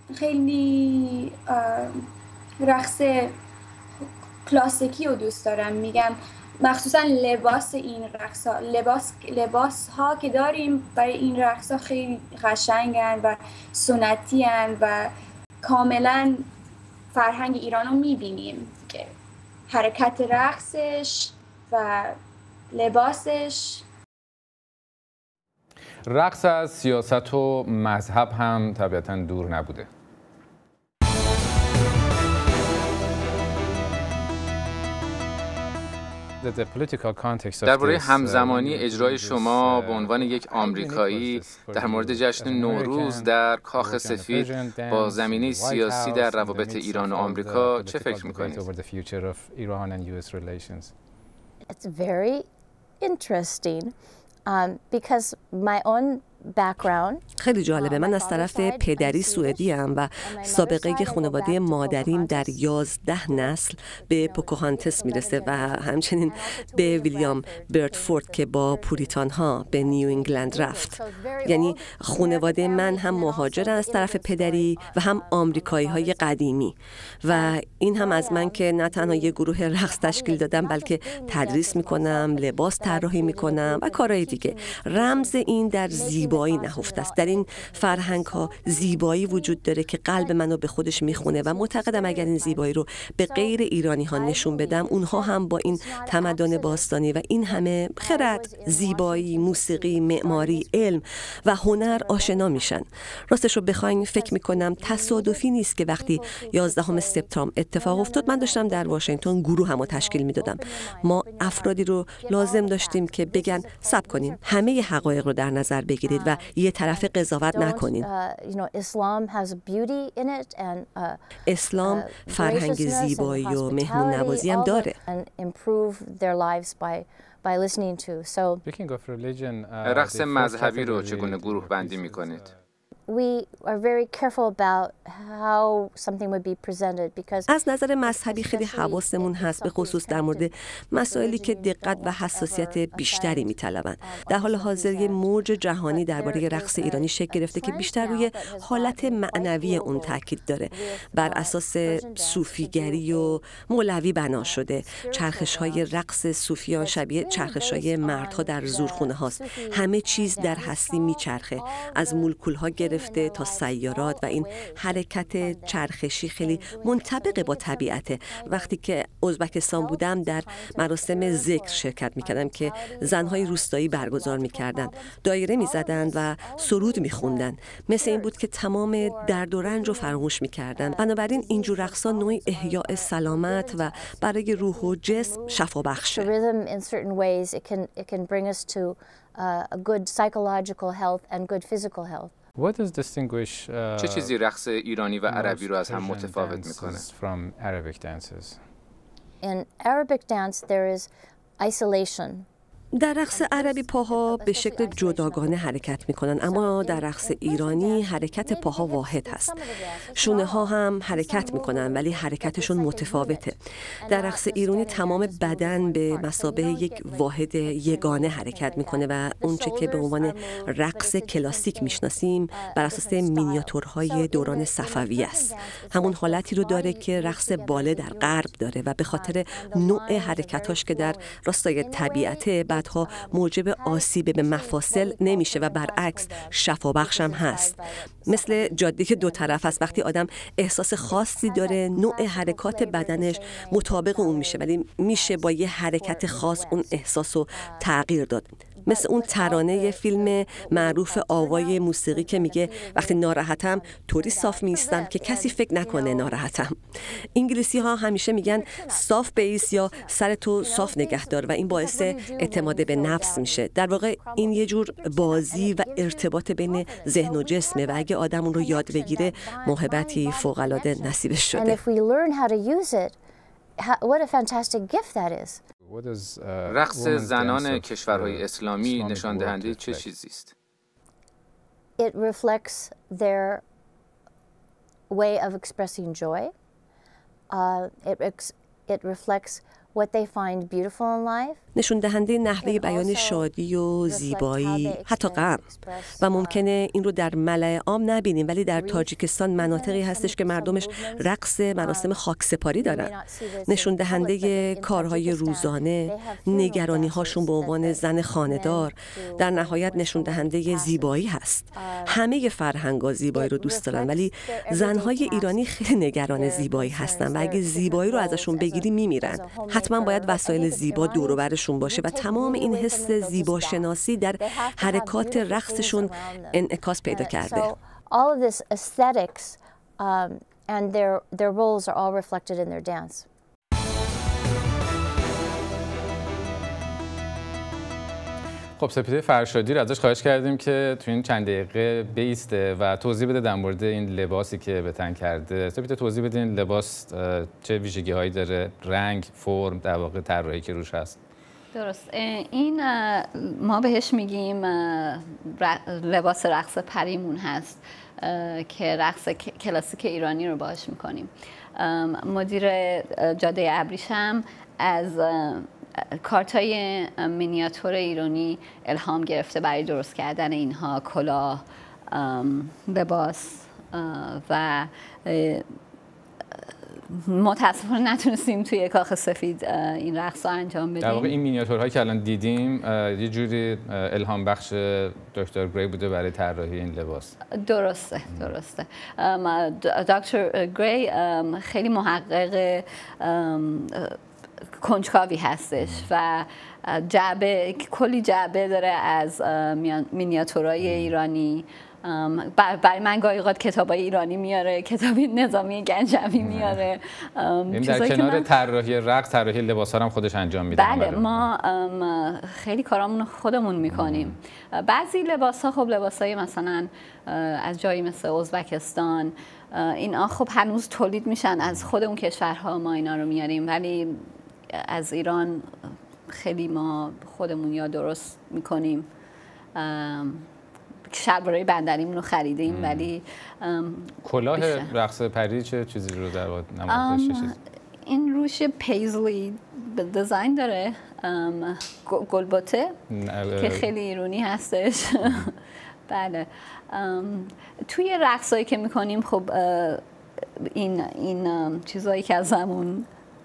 خیلی رقص کلاسیکی رو دوست دارم. میگم مخصوصا لباس این رقص‌ها، لباس ها که داریم برای این رقص‌ها خیلی قشنگن و سنتی‌ان و کاملا فرهنگ ایران رو می‌بینیم که حرکت رقصش و لباسش. رقص از سیاست و مذهب هم طبیعتاً دور نبوده. درباره همزمانی اجرای شما به عنوان یک آمریکایی در مورد جشن نوروز در کاخ سفید با زمینه سیاسی در روابط ایران و آمریکا چه فکر می‌کنید؟ It's very interesting because my own background. خیلی جالبه. من از طرف پدری سوئدی ام و سابقه خانواده مادریم در 11 نسل به پوکاهانتس میرسه و همچنین به ویلیام برتفورد که با پوریتان ها به نیو انگلند رفت. یعنی خانواده من هم مهاجر از طرف پدری و هم آمریکایی های قدیمی و این هم از من که نه تنها یه گروه رقص تشکیل دادم بلکه تدریس میکنم، لباس طراحی میکنم و کارهای دیگه. رمز این در زیبایی نهفته است. در این فرهنگ ها زیبایی وجود داره که قلب منو به خودش میخونه و معتقدم اگر این زیبایی رو به غیر ایرانی ها نشون بدم اونها هم با این تمدن باستانی و این همه خرد، زیبایی، موسیقی، معماری، علم و هنر آشنا میشن. راستش رو بخواین فکر میکنم تصادفی نیست که وقتی 11 سپتامبر اتفاق افتاد من داشتم در واشنگتن گروه هم تشکیل میدادم. ما افرادی رو لازم داشتیم که بگن صبر کنیم، همه حقایق رو در نظر بگیرید و یه طرف قضاوت نکنین. اسلام فرهنگ زیبایی و مهمون نوازی هم داره. رقص مذهبی رو چگونه گروه بندی میکنید؟ از نظر مذهبی خیلی حواسمون هست به خصوص در مورد مسائلی که دقت و حساسیت بیشتری میطلبن. در حال حاضر یه موج جهانی درباره رقص ایرانی شکل گرفته که بیشتر روی حالت معنوی اون تاکید داره. بر اساس صوفیگری و مولوی بنا شده. چرخش‌های رقص صوفیان شبیه چرخش‌های مردها در زورخونه هاست. همه چیز در هستی میچرخه. از مولکول‌ها گرفته تا سیارات و این حرکت چرخشی خیلی منطبق با طبیعته. وقتی که ازبکستان بودم در مراسم ذکر شرکت میکردم که زنهای روستایی برگزار میکردن، دایره میزدن و سرود میخوندن. مثل این بود که تمام درد و رنج رو فراموش میکردن. بنابراین اینجور رقصا نوعی احیاء سلامت و برای روح و جسم شفا بخشه. A good psychological health and good physical health. چه چیزی رقص ایرانی و عربی رو از هم متفاوت میکنه؟ In Arabic dance there is isolation. در رقص عربی پاها به شکل جداگانه حرکت میکنن، اما در رقص ایرانی حرکت پاها واحد هست. شونه ها هم حرکت میکنن ولی حرکتشون متفاوته. در رقص ایرانی تمام بدن به مثابه یک واحد یگانه حرکت میکنه و اونچه که به عنوان رقص کلاسیک میشناسیم بر اساس مینیاتورهای دوران صفوی است. همون حالتی رو داره که رقص باله در غرب داره و به خاطر نوع حرکتاش که در راستای طبیعته بعدها موجب آسیب به مفاصل نمیشه و برعکس شفابخش هم هست. مثل جاده که دو طرف است، وقتی آدم احساس خاصی داره نوع حرکات بدنش مطابق اون میشه، ولی میشه با یه حرکت خاص اون احساس رو تغییر داد. مثل اون ترانه فیلم معروف آوای موسیقی که میگه وقتی ناراحتم طوری صاف میستم که کسی فکر نکنه ناراحتم. انگلیسی ها همیشه میگن صاف بیس یا سر تو صاف نگه دار و این باعث اعتماد به نفس میشه. در واقع این یه جور بازی و ارتباط بین ذهن و جسمه و اگه آدم اون رو یاد بگیره موهبتی فوق العاده نصیبش شده. What a fantastic gift that is. رقص زنان کشورهای اسلامی نشان دهنده چه چیزی است؟ It reflects their way of expressing joy. It reflects what they find beautiful in life. نشون دهنده نحوه بیان شادی و زیبایی، حتی غم. و ممکنه این رو در ملأ عام نبینیم، ولی در تاجیکستان مناطقی هستش که مردمش رقص مراسم خاکسپاری دارن. نشون دهنده کارهای روزانه، نگرانی هاشون به عنوان زن خانه‌دار، در نهایت نشون دهنده زیبایی هست. همه فرهنگ‌ها زیبایی رو دوست دارن، ولی زنهای ایرانی خیلی نگران زیبایی هستن و اگه زیبایی رو ازشون بگیری میمیرن. حتما باید وسایل زیبا دور و برشون باشه و تمام این حس زیباشناسی در حرکات رقصشون انعکاس پیدا کرده. All of this aesthetics and their roles are all reflected in their dance. خب سپیده فرشادی رو ازش خواهش کردیم که تو این چند دقیقه بیسته و توضیح بده در مورد این لباسی که به تن کرده. سپیده توضیح بده این لباس چه ویژگی هایی داره، رنگ، فرم، در واقع طراحی که روش هست. درست، این ما بهش میگیم لباس رقص پریمون هست که رقص کلاسیک ایرانی رو باهاش میکنیم. مدیر جاده ابریشم از کارتای مینیاتور ایرانی الهام گرفته برای درست کردن اینها، کلاه، لباس و متاسفانه نتونستیم توی کاخ سفید این رقص رو انجام بدیم. در واقع این مینیاتورهایی که الان دیدیم یه جوری الهام بخش دکتر گری بوده برای طراحی این لباس. درسته. دکتر گری خیلی محقق کنجکاوی هستش و کلی جعبه داره از مینیاتورهای ایرانی. برای من گاهی اوقات کتابای ایرانی میاره، کتابی نظامی گنجوی میاره. این در کنار طراحی رقص، طراحی لباس‌ها هم خودش انجام میده. بله، ما خیلی کارامون خودمون میکنیم. بعضی لباس‌ها خب لباسای مثلا از جایی مثل ازبکستان اینا خب هنوز تولید میشن، از خود اون کشورها ما اینا رو میاریم، ولی از ایران خیلی ما خودمون یا درست میکنیم. شلوارای بندریمون رو خریدیم، ولی کلاه رقص پری چه چیزی رو در واقع نمودش؟ این روش پیزلی دیزاین داره، گلبته که خیلی ایرانی هستش. بله، توی رقصایی که میکنیم خب این چیزایی که ازمون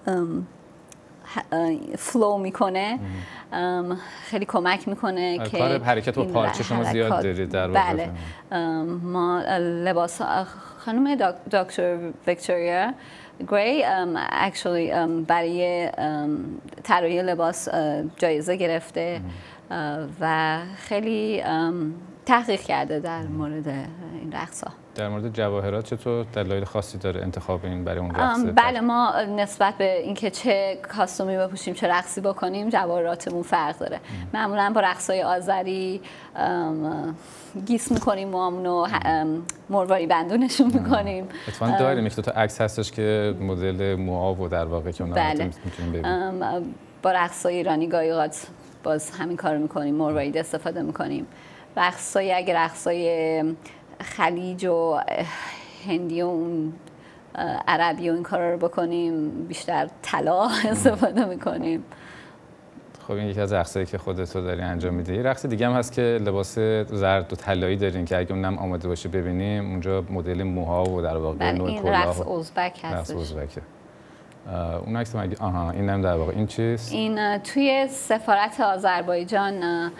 فلو میکنه خیلی کمک میکنه که کار حرکت با پارچه شما زیاد دارید در واقع. بله، ما لباس خانم دکتر ویکتوریا گری اکچولی برای طراحی لباس جایزه گرفته و خیلی تحقیق کرده در مورد این رقص‌ها. در مورد جواهرات چطور دلایل خاصی داره انتخاب این برای اون رقص؟ بله، ما نسبت به اینکه چه کاستومی بپوشیم، چه رقصی بکنیم، جواهراتمون فرق داره. معمولا با رقص‌های آذری گیس می‌کنیم موامون و مرواری بندونشون می‌کنیم. اتفاقاً داریم یک دو تا عکس هستش که مدل موها و در واقع که اونها می‌تونیم ببینیم. با رقص‌های ایرانی گاهی اوقات باز همین کارو می‌کنیم، مرواری استفاده می‌کنیم. رقص‌های اگه رقص‌های خلیج و هندی و عربی و این کارا رو بکنیم، بیشتر طلا استفاده میکنیم. خب این یکی از رقصایی که خودت رو داری انجام میدی. رقص دیگه هم هست که لباس زرد و طلایی دارین که اگه اونم آماده باشه ببینیم، اونجا مدل موها و در واقع نوع کلاه. این رقص ازبک هستش. رقص ازبکه. اون عکس مگه اینم در واقع این چیست؟ این توی سفارت آذربایجان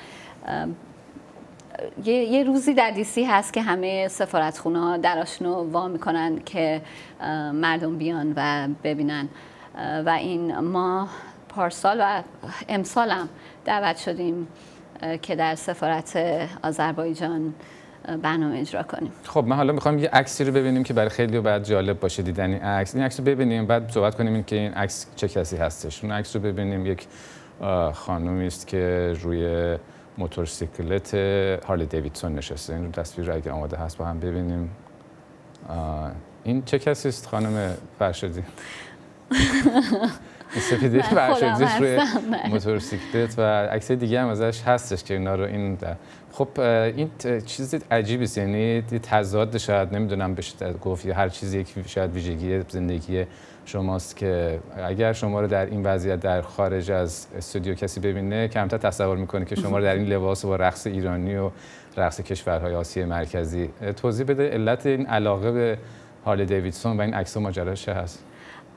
یه روزی در دیسی هست که همه سفارتخونه‌ها دراشونو وا میکنن که مردم بیان و ببینن و این ما پارسال و امسال هم دعوت شدیم که در سفارت آذربایجان برنامه اجرا کنیم. خب من حالا میخوام یه عکسی رو ببینیم که برای خیلی بعد جالب باشه دیدن این عکس. این عکس رو ببینیم بعد صحبت کنیم که این عکس چه کسی هستش. اون عکس رو ببینیم، یک خانومی است که روی موتورسیکلت هارلی دیویدسون نشسته. این تصویر اگه آماده هست با هم ببینیم. این چه کسی است خانم فرشادی؟ سپیده فرشادیش روی موتورسیکلت و عکسای دیگه هم ازش هستش که اینا رو این خب این چیز عجیبی است، یعنی تضاد شاید نمیدونم بشه گفت هر چیزی یک شاید ویژگی زندگی شماست که اگر شما رو در این وضعیت در خارج از استودیو کسی ببینه کمتر تصور میکنه که شما رو در این لباس و رقص ایرانی و رقص کشورهای آسیای مرکزی. توضیح بده علت این علاقه به هارلی دیویدسون و این عکس و ماجراش چه هست؟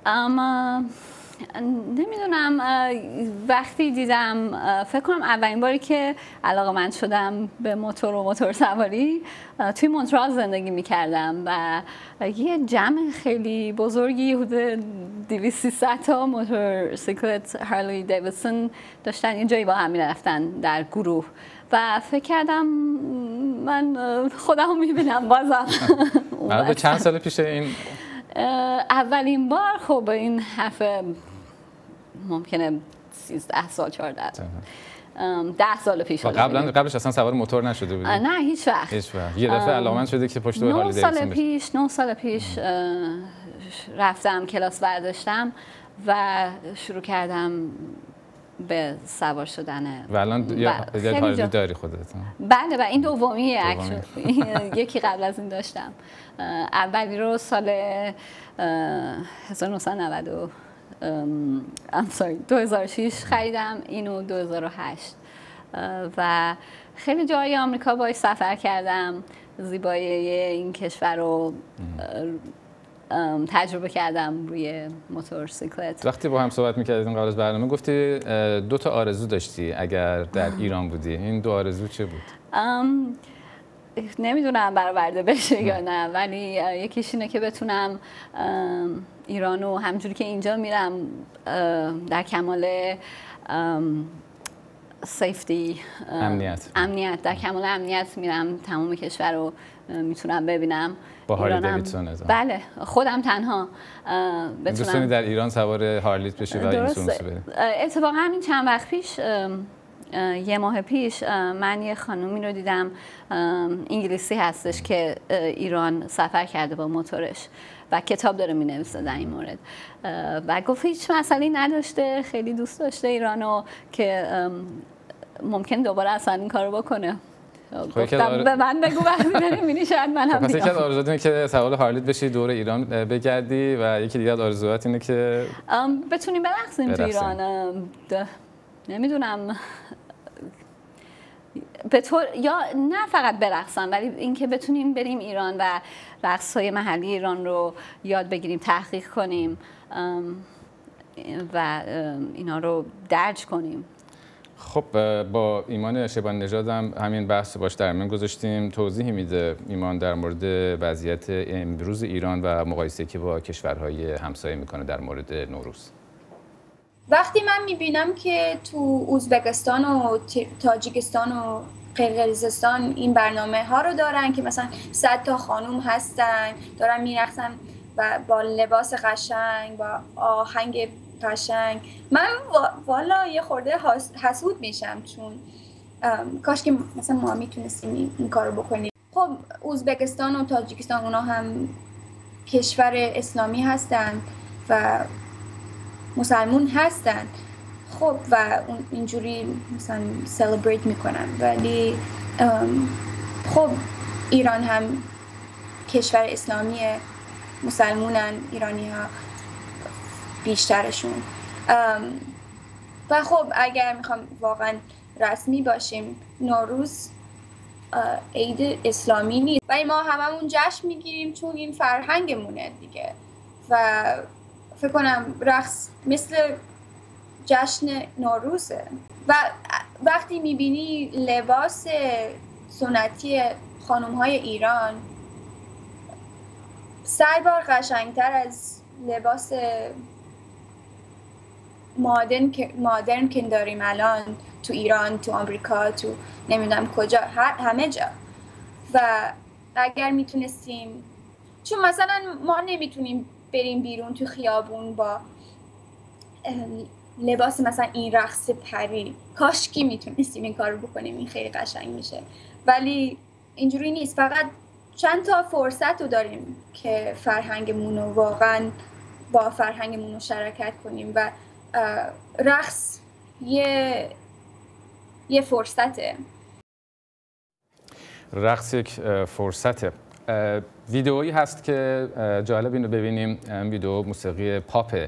نمیدونم، وقتی دیدم فکر کنم اولین باری که علاقه‌مند شدم به موتور و موتور سواری توی مونترال زندگی می‌کردم و یه جمع خیلی بزرگی حدود 200-300 تا موتورسیکلت هارلی دیویدسون داشتن یه جایی با هم می‌رفتن در گروه و فکر کردم من خودمو می‌بینم بازم. به چند سال پیش این اولین بار خب این حرف ممکنه 13 سال 14 10 سال پیش. قبلش اصلا سوار موتور نشده بودی؟ نه هیچ وقت. یه دفعه علاقه‌مند شده که پشت هارلی دیویدسون 9 سال پیش رفتم کلاس برداشتم و شروع کردم به سوار شدن. و الان یا هارلی داری خودت؟ بله و این دومیه یکی قبل از این داشتم. اولی رو سال 2006 خریدم، اینو 2008 و خیلی جای آمریکا باهاش سفر کردم، زیبایی این کشور رو تجربه کردم روی موتورسیکلت. وقتی با هم صحبت می‌کردیم قبل از برنامه گفتی 2 تا آرزو داشتی اگر در ایران بودی، این 2 آرزو چه بود؟ نمیدونم برآورده بشه یا نه، ولی یکیش اینه که بتونم ایرانو همجوری که اینجا میرم در کمال سیفتی امنیت در کمال امنیت میرم، تمام کشور رو میتونم ببینم با هارلی دیویدسون. بله خودم تنها بتونم در ایران سوار هارلیت بشی و این سونس بری. اتفاقا همین چند وقت پیش یه ماه پیش من یه خانومی رو دیدم انگلیسی هستش که ایران سفر کرده با موتورش و کتاب داره می‌نویسه در این مورد و گفت هیچ مسئله‌ای نداشته، خیلی دوست داشته ایرانو که ممکن دوباره اصلا این کارو بکنه. گفتم به من بگو وقتی داری می‌بینی شاید من هم پس یکی از آرزوهات اینه که سوار هارلیت بشی دور ایران بگردی و یکی دیگه از آرزوهات اینه که بتونیم برقصیم تو ایران. نمیدونم به طور یا نه فقط برقصم، ولی اینکه بتونیم بریم ایران و رقص‌های محلی ایران رو یاد بگیریم، تحقیق کنیم و اینا رو درج کنیم. خب با ایمان شبان نژاد هم همین بحث باش در میان گذاشتیم. توضیحی میده ایمان در مورد وضعیت امروز ایران و مقایسه‌ای که با کشورهای همسایه میکنه در مورد نوروز. وقتی من میبینم که تو ازبکستان و تاجیکستان و قرقیزستان این برنامه ها رو دارن که مثلا 100 تا خانوم هستن دارن میرقصن و با لباس قشنگ با آهنگ قشنگ، من والا یه خورده حسود میشم، چون کاش که مثلا ما میتونستیم این کار رو بکنیم. خب ازبکستان و تاجیکستان اونا هم کشور اسلامی هستن و مسلمون هستن، خب و اینجوری مثلا سلبریت میکنن، ولی خب ایران هم کشور اسلامیه، مسلمونن ایرانی ها بیشترشون و خب اگر میخوام واقعا رسمی باشیم نوروز عید اسلامی نیست ولی ما هممون جشن میگیریم چون این فرهنگمونه دیگه و فکر کنم رقص مثل جشن نوروزه و وقتی میبینی لباس سنتی خانم‌های ایران 100 بار قشنگتر از لباس مدرن که داریم الان تو ایران، تو آمریکا، تو نمیدونم کجا، همه جا. و اگر میتونستیم، چون مثلا ما نمیتونیم بریم بیرون تو خیابون با لباس مثلا این رقص پری، کاشکی میتونستیم این کار رو بکنیم، این خیلی قشنگ میشه، ولی اینجوری نیست. فقط چند تا فرصت رو داریم که فرهنگمون رو واقعا با فرهنگمون رو شراکت کنیم و رقص یه فرصته. رقص یک فرصته. ویدئویی هست که جالب اینو ببینیم. ویدئو موسیقی پاپ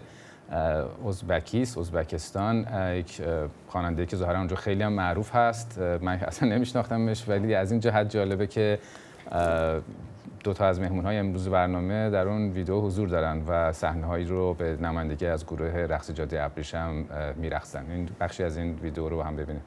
ازبکستان، یک خواننده که ظاهرا اونجا خیلی هم معروف هست. من اصلا نمیشناختمش، ولی از این جهت جالبه که دو تا از مهمون‌های امروز برنامه در اون ویدئو حضور دارن و صحنه‌هایی رو به نمایندگی از گروه رقص جاده ابریشم می‌رقصن. این بخشی از این ویدئو رو هم ببینیم.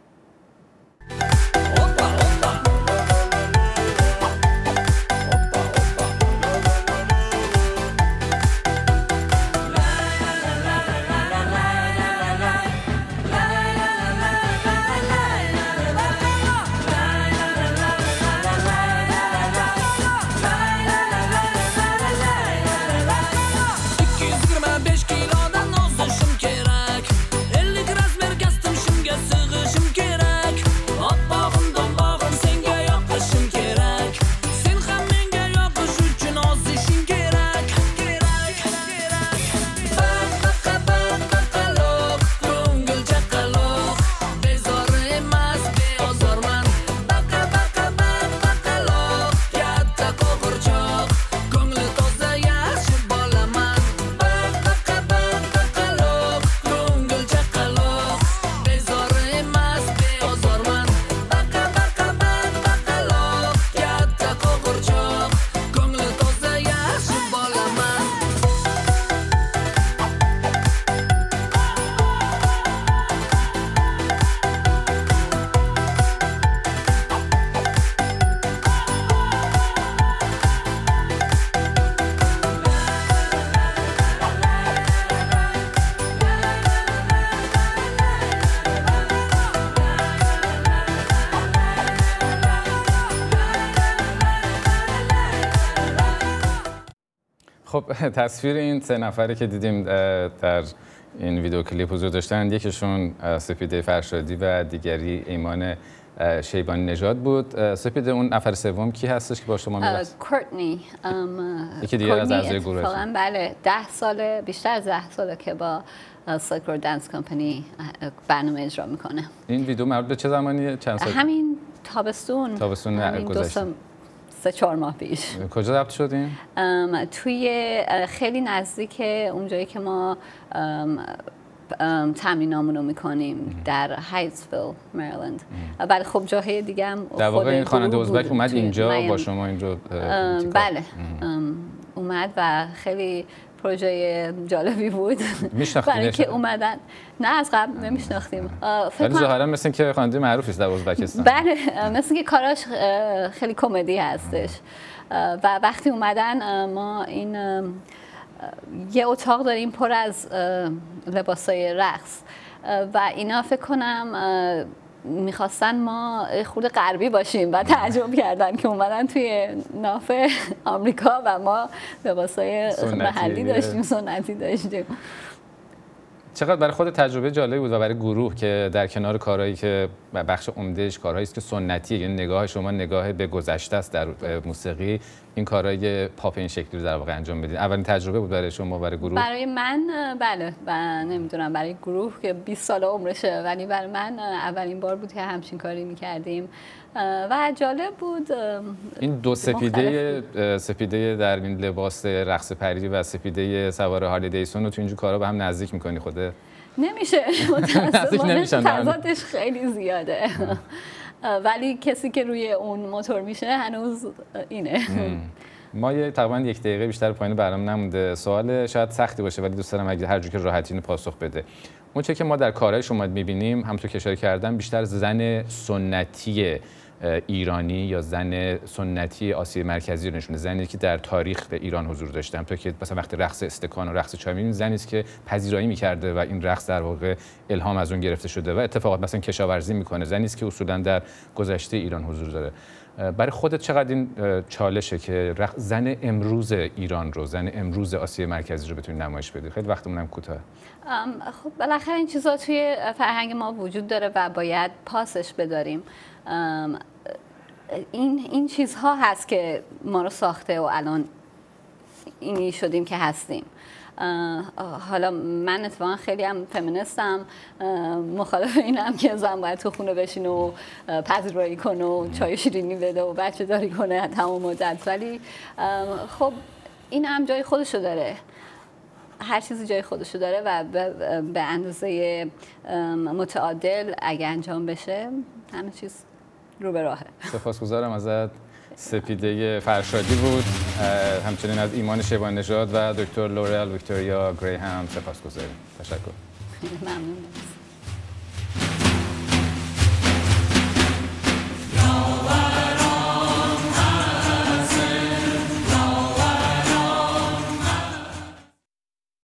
خب تصویر این سه نفری که دیدیم در این ویدیو کلیپ حضور داشتن، یکیشون سپیده فرشادی و دیگری ایمان شیبانی نژاد بود. سپیده، اون نفر سوم کی هستش که با شما میرسه؟ کورتنی. یکی دیگه از اعضای گروه. بله، 10 ساله، بیشتر از 10 ساله که با سیلک رود دنس کمپانی برنامه اجرا میکنه. این ویدیو مربوط به چه زمانیه؟ چند سال؟ همین تابستون گذشته. 3-4 ماه پیش. کجا ضبط شدین؟ توی خیلی نزدیک اونجایی که ما تمرینامون رو میکنیم، در هایتسویل، مریلند. ولی خب جاهای دیگه هم در واقع این خواننده ازبک اومد اینجا با شما این رو بله اومد و خیلی پروژه جالبی بود. میشناختین که اومدن؟ نه از قبل نمیشناختیم. ولی ظاهرا مثل این که خواننده معروفی است در ازبکستان. بله، مثل که کاراش خیلی کمدی هستش و وقتی اومدن ما این یه اتاق داریم پر از لباسای رقص و اینا فکر کنم میخواستن ما خود غربی باشیم و تعجب کردن که اومدن توی ناف آمریکا و ما لباسای محلی داشتیم، سنتی داشتیم. چقدر برای خود تجربه جالبی بود و برای گروه که در کنار کارهایی که بخش عمدهش کارهایی است که سنتیه، یعنی نگاه شما نگاه به گذشته است در موسیقی، این کارهای پاپ این شکلی رو در واقع انجام بدید. اولین تجربه بود برای شما، برای گروه؟ برای من بله، و نمیدونم برای گروه که 20 سال عمرشه، ولی برای من اولین بار بود که همچین کاری می‌کردیم و جالب بود. این دو سپیده در این لباس رقص پری و سپیده سوار هارلی دیویدسون رو تو اینجور کارا به هم نزدیک می‌کنی خوده؟ نمیشه، متأسفانه تضادش خیلی زیاده. ولی کسی که روی اون موتور میشه هنوز اینه. ما تقریبا 1 دقیقه بیشتر پایین برنامه نمونده. سوال شاید سختی باشه ولی دوست دارم اگه هر جور که راحتی اینو پاسخ بده. اون چه که ما در کارهای شما می‌بینیم، همونطور که اشاره کردم، بیشتر زن سنتی ایرانی یا زن سنتی آسیای مرکزی رو نشونه. زنی که در تاریخ به ایران حضور داشته. تو که مثلا وقتی رقص استکان و رقص چای می‌بینید، زنی است که پذیرایی می‌کرده و این رقص در واقع الهام از اون گرفته شده و اتفاقات مثلا کشاورزی می‌کنه. زنی است که اصولاً در گذشته ایران حضور داره. برای خودت چقدر این چالشه که زن امروز ایران رو، زن امروز آسیای مرکزی رو بتونی نمایش بدی؟ خیلی وقتمون هم کوتاه. خب بالاخره این چیزا توی فرهنگ ما وجود داره و باید پاسش بداریم. این چیزها هست که ما رو ساخته و الان اینی شدیم که هستیم. حالا من اتفاقا خیلی هم فمینیستم، مخالف اینم که زن باید تو خونه بشین و پذیرایی کنه و چای شیرینی بده و بچه داری کنه تمام مدت، ولی خب این هم جای خودشو داره، هر چیزی جای خودشو داره و به اندازه متعادل اگه انجام بشه همه چیز رو به راهه. سپاسگزارم ازت. سپیده فرشادی بود، همچنین از ایمان شیبانی نژاد و دکتر لورل ویکتوریا گریهام سپاسگزارم. تشکر. ممنون.